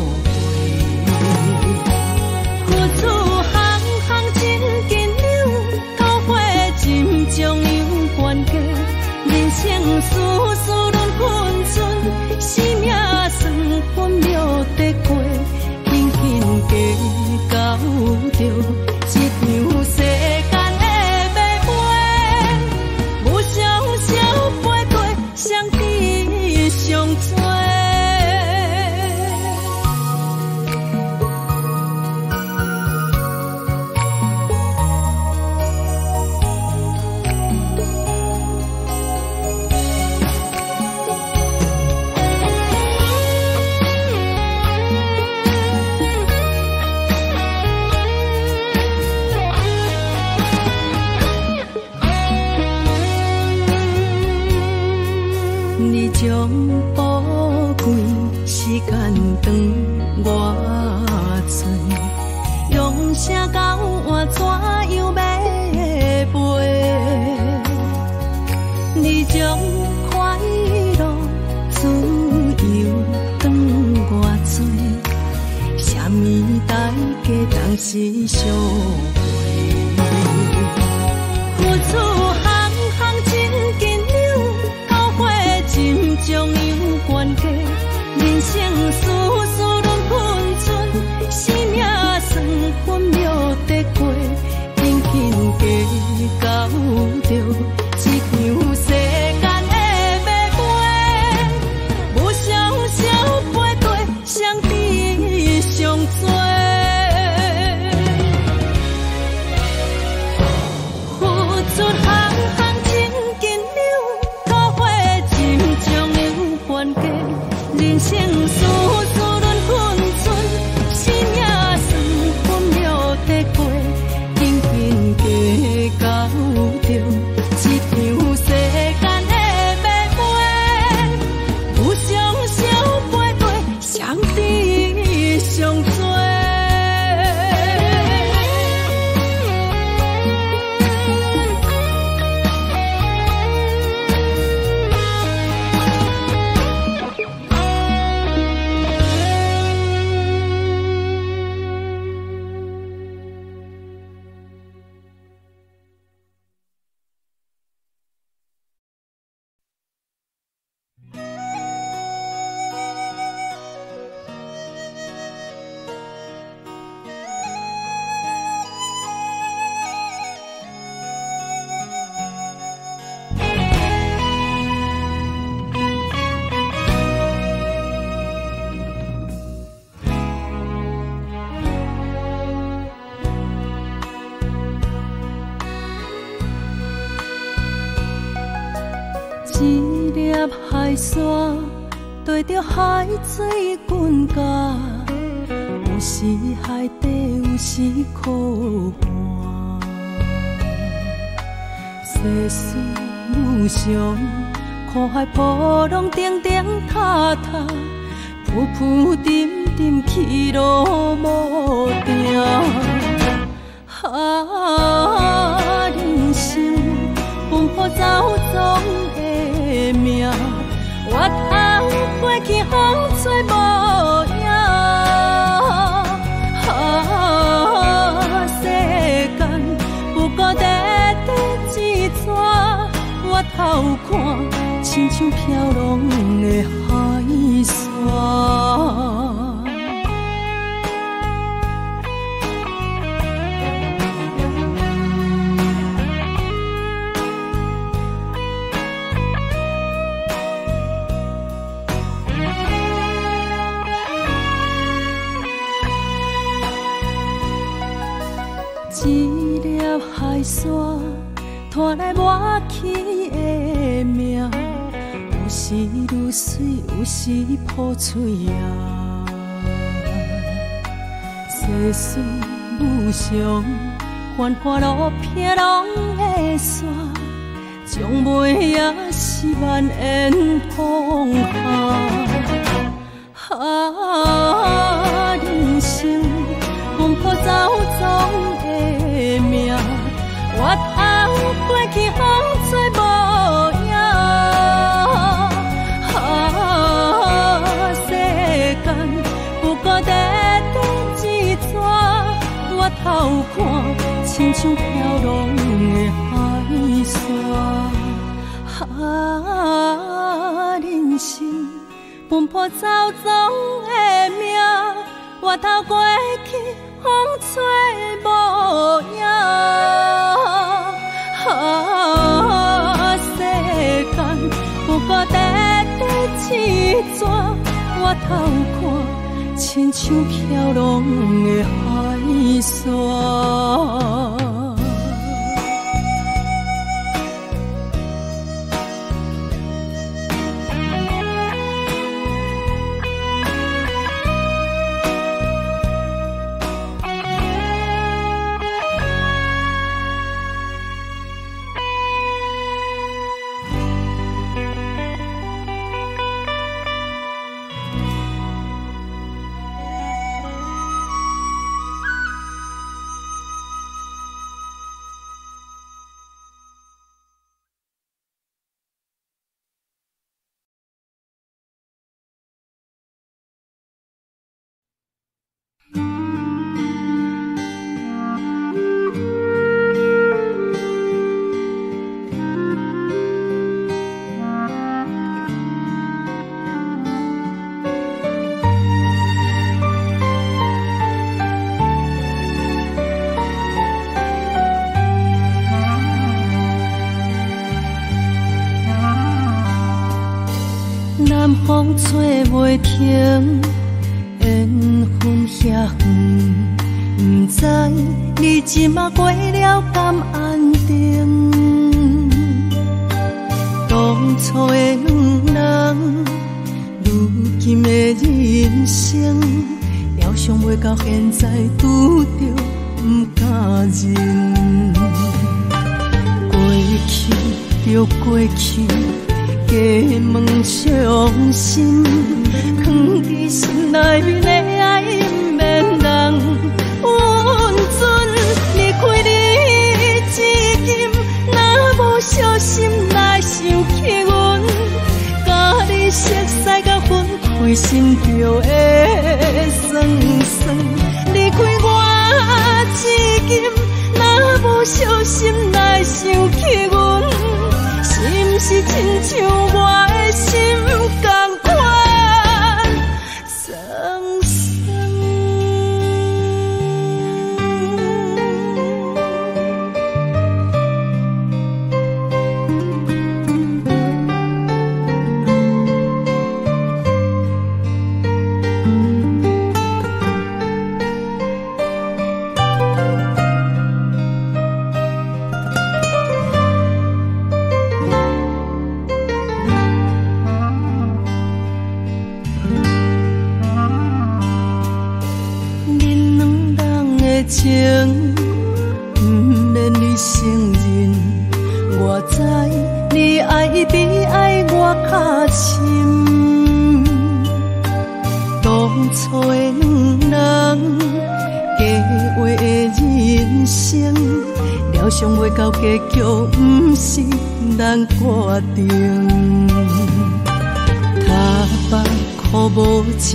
陪？付出行行真紧张。心将有关系，人生事事轮分寸，生命算分秒得过，轻轻加交着一场世间的马背，无常少背过，相知相做。你将宝贵时间长我剩，用声交换怎样要陪？你将快乐自由长我做，什么代价当时相陪？付出行行真紧张。心将有关系，人生事事轮分寸，生命算分秒得过，轻轻加交着一场世间的马背，无常少背过，相知相做。付出行行真紧人生事事轮分寸，生命算分秒得过，轻轻加交着。 海山，对着海水滚甲，有时海底，有时苦寒。世事无常，看海波浪顶顶塌塌，浮浮沉沉，去路无定。啊，人生奔波走总的命，越头过去风吹无影。啊，世间不过短短一逝，越头看亲像飘浪的海沙。一粒海沙，拖来我去的命，有时如水，有时破碎啊。世事无常，繁华路偏拢会煞，将尾也是万缘风下。啊，人生奔波走总的命，越头过去风吹无影。啊，世间不过短短一逝，越头看亲像飘浪的海沙。啊，人生奔波走总的命，越头过去风吹无影。啊，世间不过短短一逝，越头看亲像飘浪的海沙。南风吹袂停，缘分遐远，不知你即马过了敢安定？当初的两人，如今的人生，了想袂到现在拄着不甘认。过去就过去。加问伤心，藏伫心内面的爱免人温存。离开你至今，若无小心来想起阮，甲你熟悉甲分开心就会酸酸。离开我至今，若无小心来想起阮。是毋是亲像我的心同款酸酸？ 情，不免你承认。我知你爱比爱我较深。当初的两人，计划的人生，了想袂到结局，不是咱决定。他把苦无食。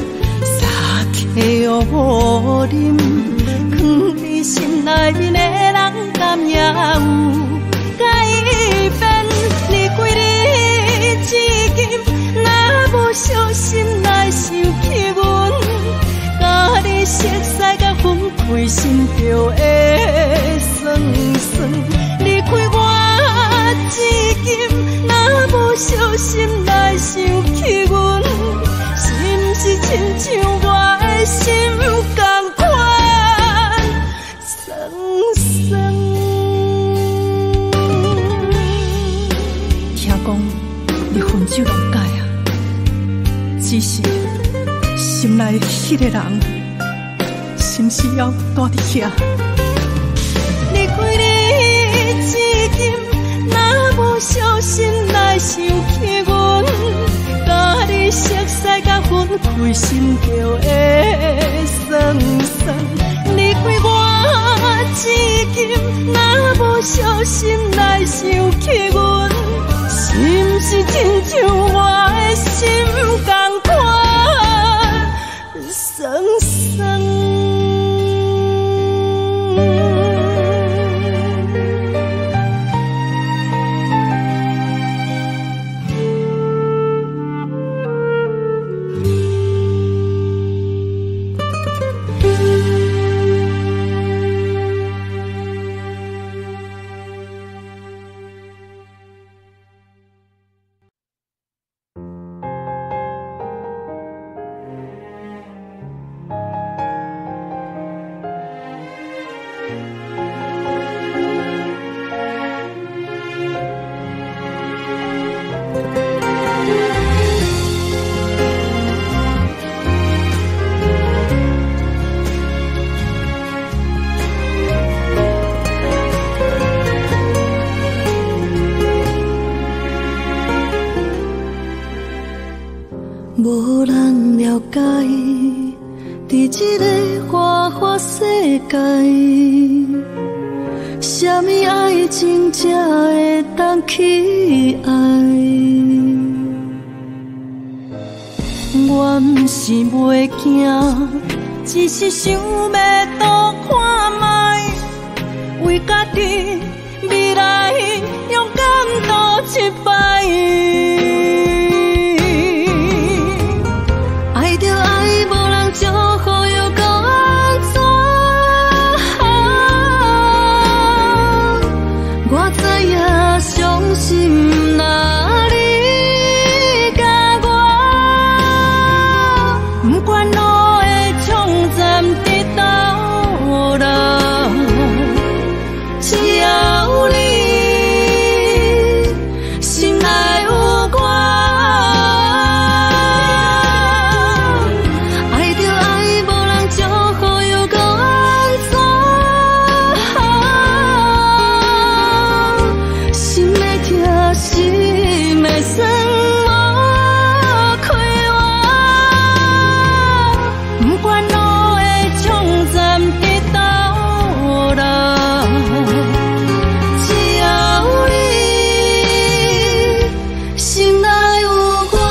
会予互啉，藏在心内面的人，敢也有改变？离开你至今，若无小心来想起阮，甲你熟悉甲分开心就会酸酸。离开我至今，若无小心来想起阮，是毋是亲像我？心同款，酸酸。听讲你分手拢改啊，只是心内迄个人，是毋是还住伫遐？离开你至今，若无小心来想起阮。甲你熟悉甲分开，心就会酸酸。离开我至今，若无小心来想起阮，是毋是亲像我的心同款，酸酸。无人了解，伫这个花花世界，什么爱情才会当去爱？我不是袂惊，只是想要多看卖，为家己未来勇敢多一摆。心哪里甲我，不管路的终站伫倒啦，只要你心内有我，爱就爱，无人祝福又搁安怎？心的痛，心的酸，无开我，不管路的终站伫倒啦，只要你心内有我。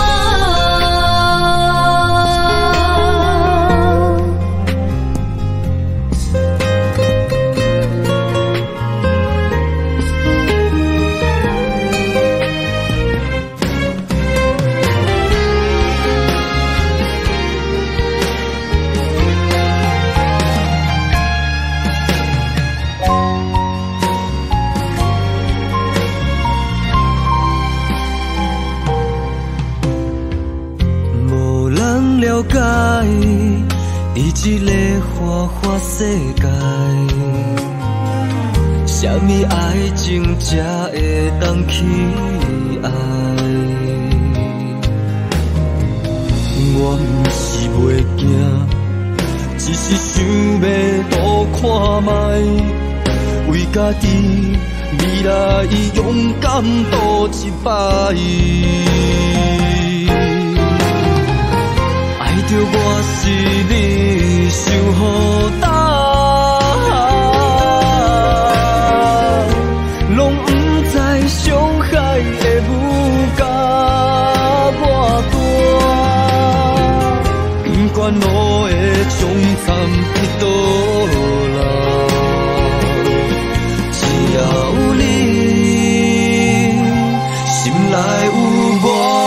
无人了解，伊这个花花世界，什么爱情才会当去爱？我不是袂惊， 只是想要多看卖，为家己未来勇敢赌一摆。爱着我是你想予担，拢不知伤害会有甲偌大，不管路的终站伫倒来，只要有你，心内有我。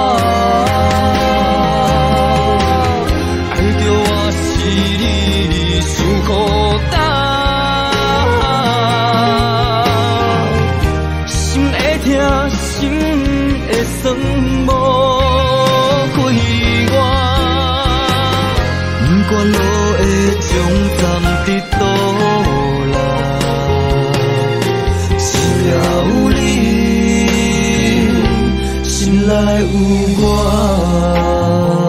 心会酸无归我，不管路的终站伫倒来，只要有你，心内有我。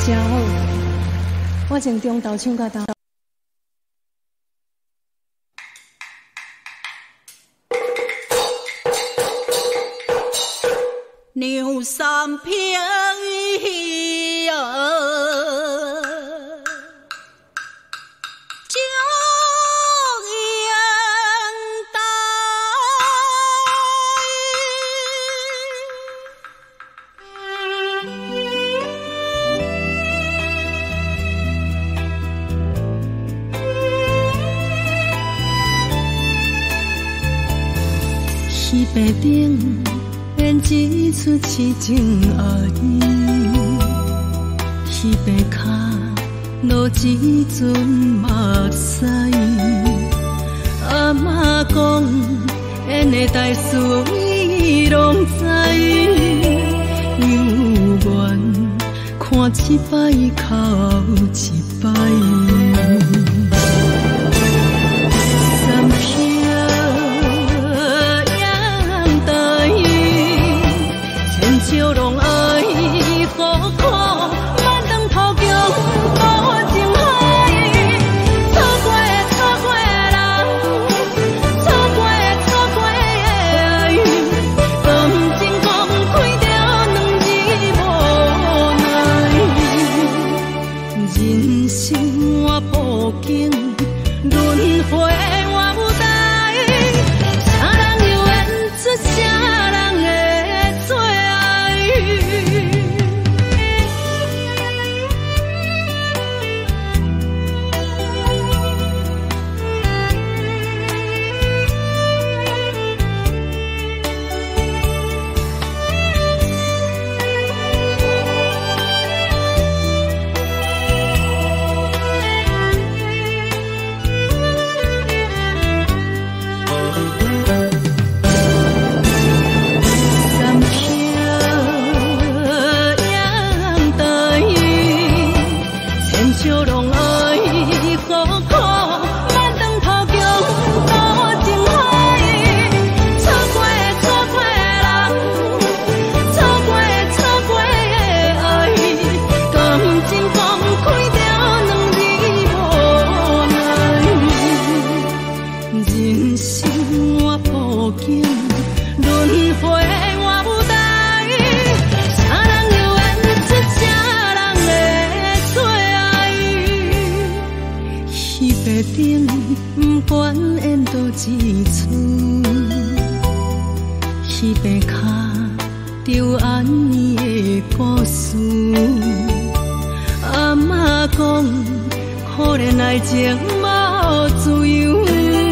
真好，我从中昼唱到昼。 牛三平呀，江洋大。溪边顶。演一出痴情爱意，彼边脚落一阵目屎。阿嬷讲，演的大事伊拢知，有缘看一摆哭一摆。三片。笑容爱苦苦，满堂头强多情海。错过错过人，错过错过爱，感情讲开着两字无奈。人生我步经轮回我舞台，啥人又演出啥人的做？不管演倒一出，彼边脚着安尼的故事。阿嬷讲，可怜爱情无自由。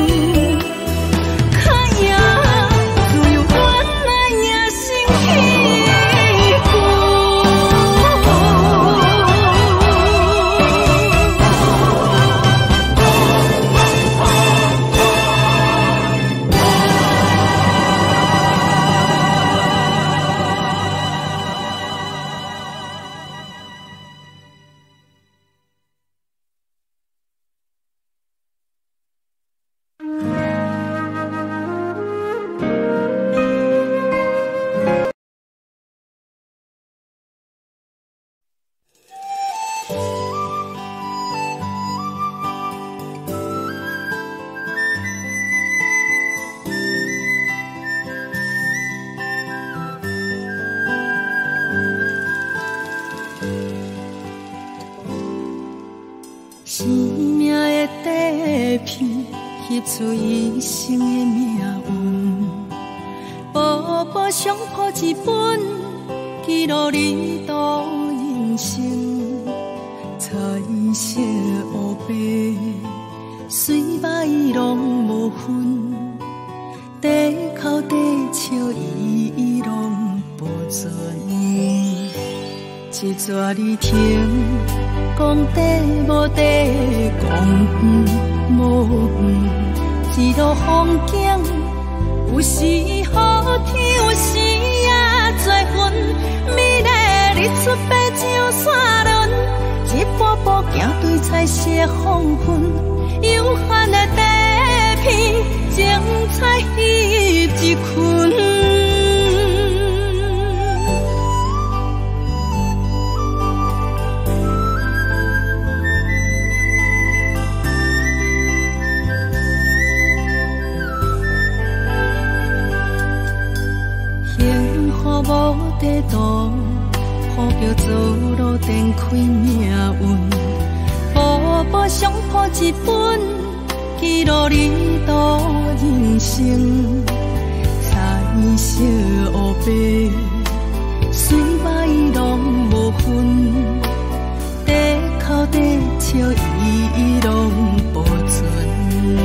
生命的底片，翕出一生的命运。步步相谱一本，记录你度人生。彩色黑白，水白拢无分。地哭地笑，伊拢保存。一撮你听。讲地无地，讲远无远，一路风景，有时雨天，有时也做云。美丽日出白照山轮，一步步行对彩色黄昏，有限的地片，精彩翕一群。 无地图，呼叫做路展开命运，步步相谱一本，记录你度人生。彩色黑白，水歹拢无分，地口地笑伊拢保存。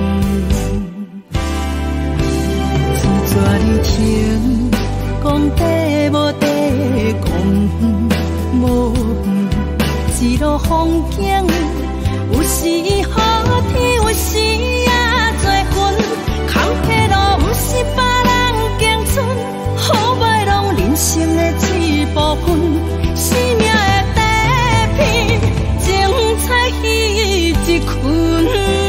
自纸你听，讲地无地，讲无远，一路风景，有时好天，有时也做云，坎坷路不是别人耕耘，好歹拢人生的一部分，生命的底片，精彩彼一群。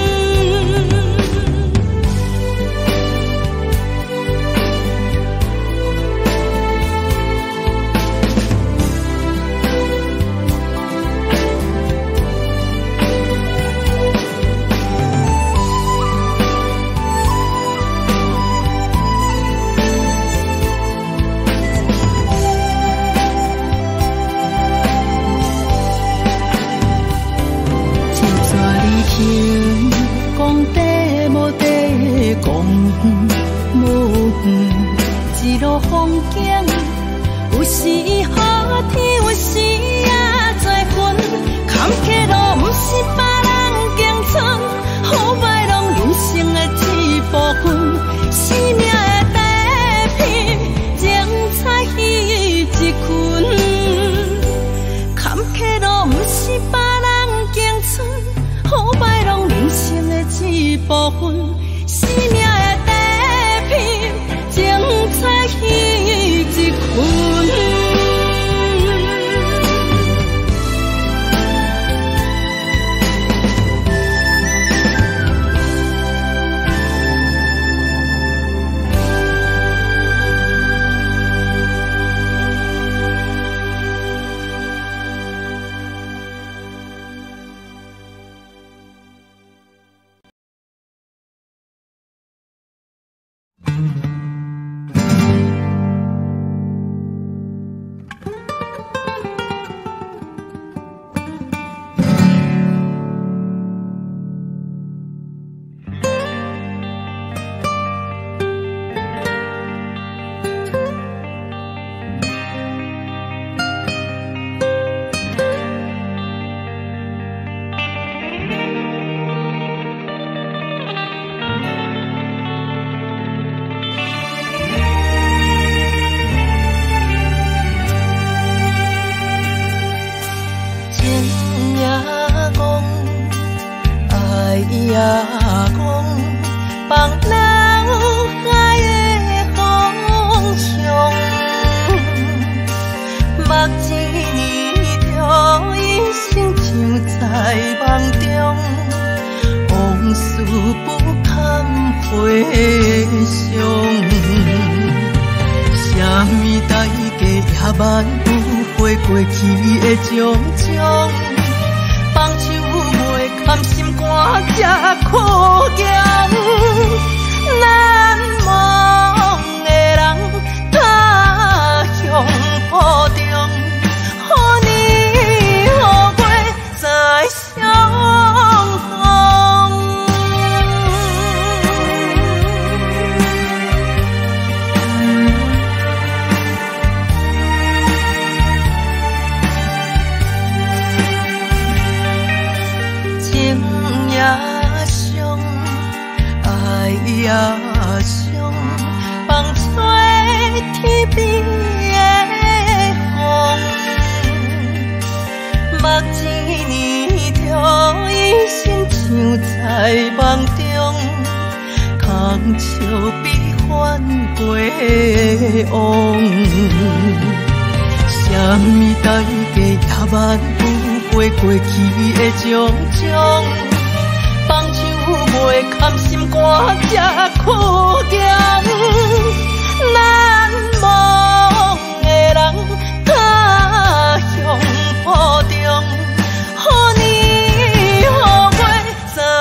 讲地无地，讲远无远，一路风景，有时好天，有时也做云，坎坷路不是别人耕耘，好歹拢人生的一部分，生命的底片，精彩彼一群，坎坷路不是别人耕耘，好歹拢人生的一部分，生命的底片，精彩彼一群。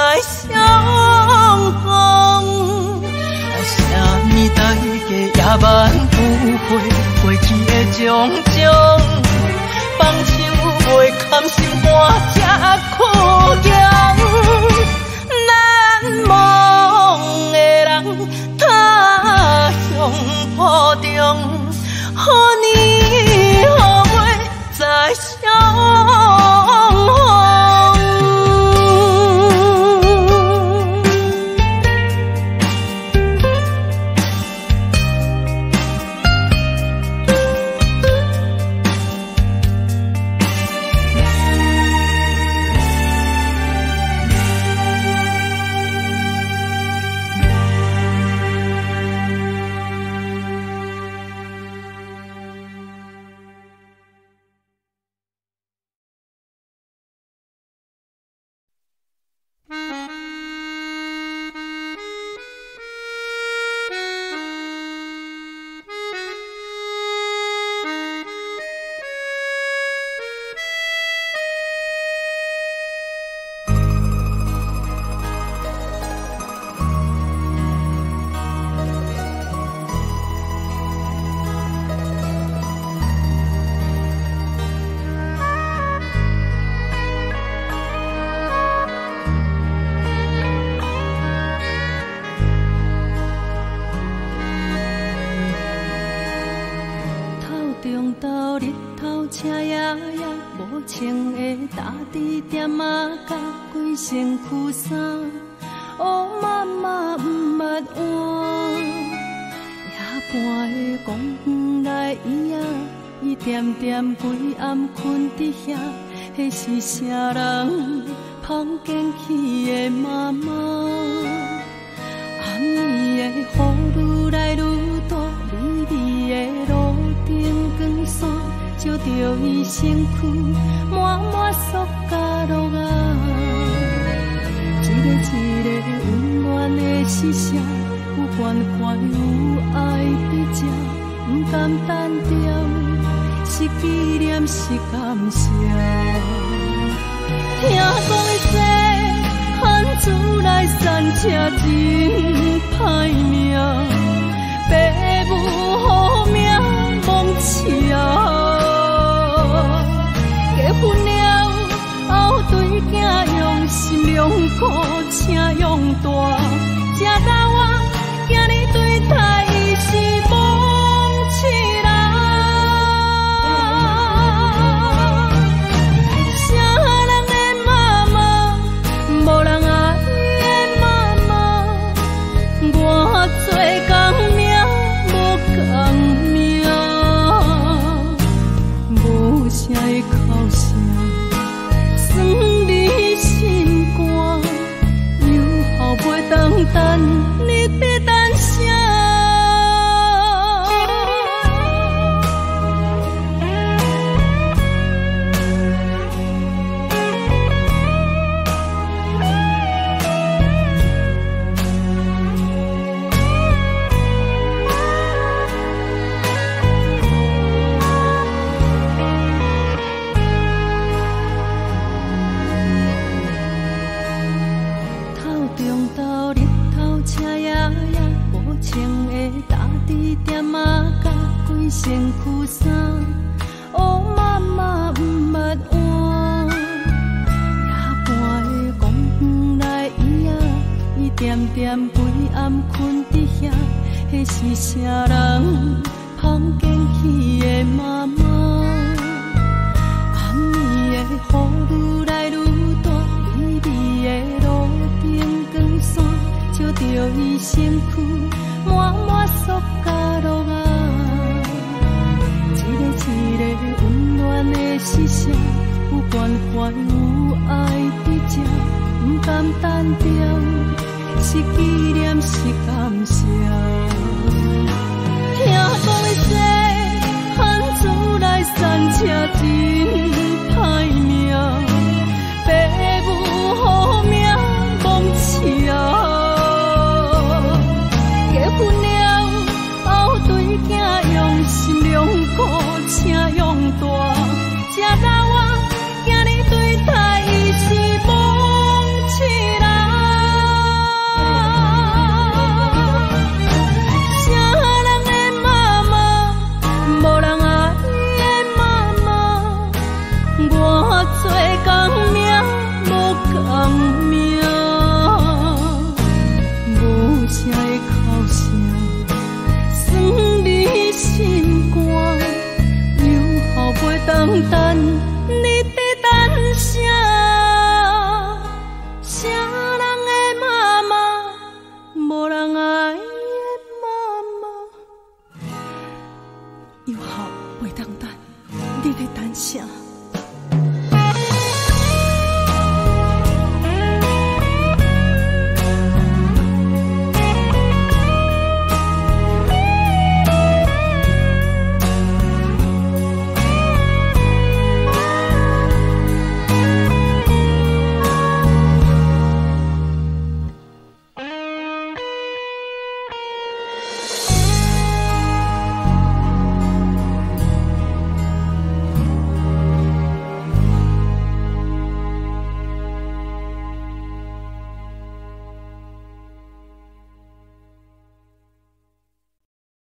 也捌万不悔，过去的种种，放手袂甘心肝这苦强，难忘的人他乡坡中，予你予袂再相逢。身躯衫，乌妈妈不捌换，夜半的公园内椅仔，伊点点规暗困伫遐，迄是啥人芳捡起的妈妈？暗暝的雨愈来愈大，微微的路灯光线，照着伊身躯满满塑胶落啊。一个一个温暖的视线，有关怀有爱在这，不甘单调，是纪念是感谢。听讲的世汉子来散车真歹命，爸母好命忘笑。结婚了后对囝用心良苦，请用大，这老啊，今日对待伊是忘气人。啥人的妈妈，无人爱的妈妈，我做工命无共命，无啥的哭声。袂当等，你别等啥？身躯衫，乌妈妈不捌换。夜半的公园内椅仔，伊点点规暗困伫遐，迄是啥人芳捡起的妈妈？暗暝的雨愈来愈大，微微的路灯光线，照着伊身躯满满塑胶落啊。一个温暖的视线，有关怀有爱在这，不甘单调，是纪念是感谢。听讲的世汉子来散车真歹命，爸母好命忘笑。结婚了后对囝用心良苦。请用大，这老啊，今日对待伊是忘气人。啥人的妈心肝，又好袂当等，你在等啥？啥人的妈妈，无人爱的妈妈，又好袂当等，你在等啥？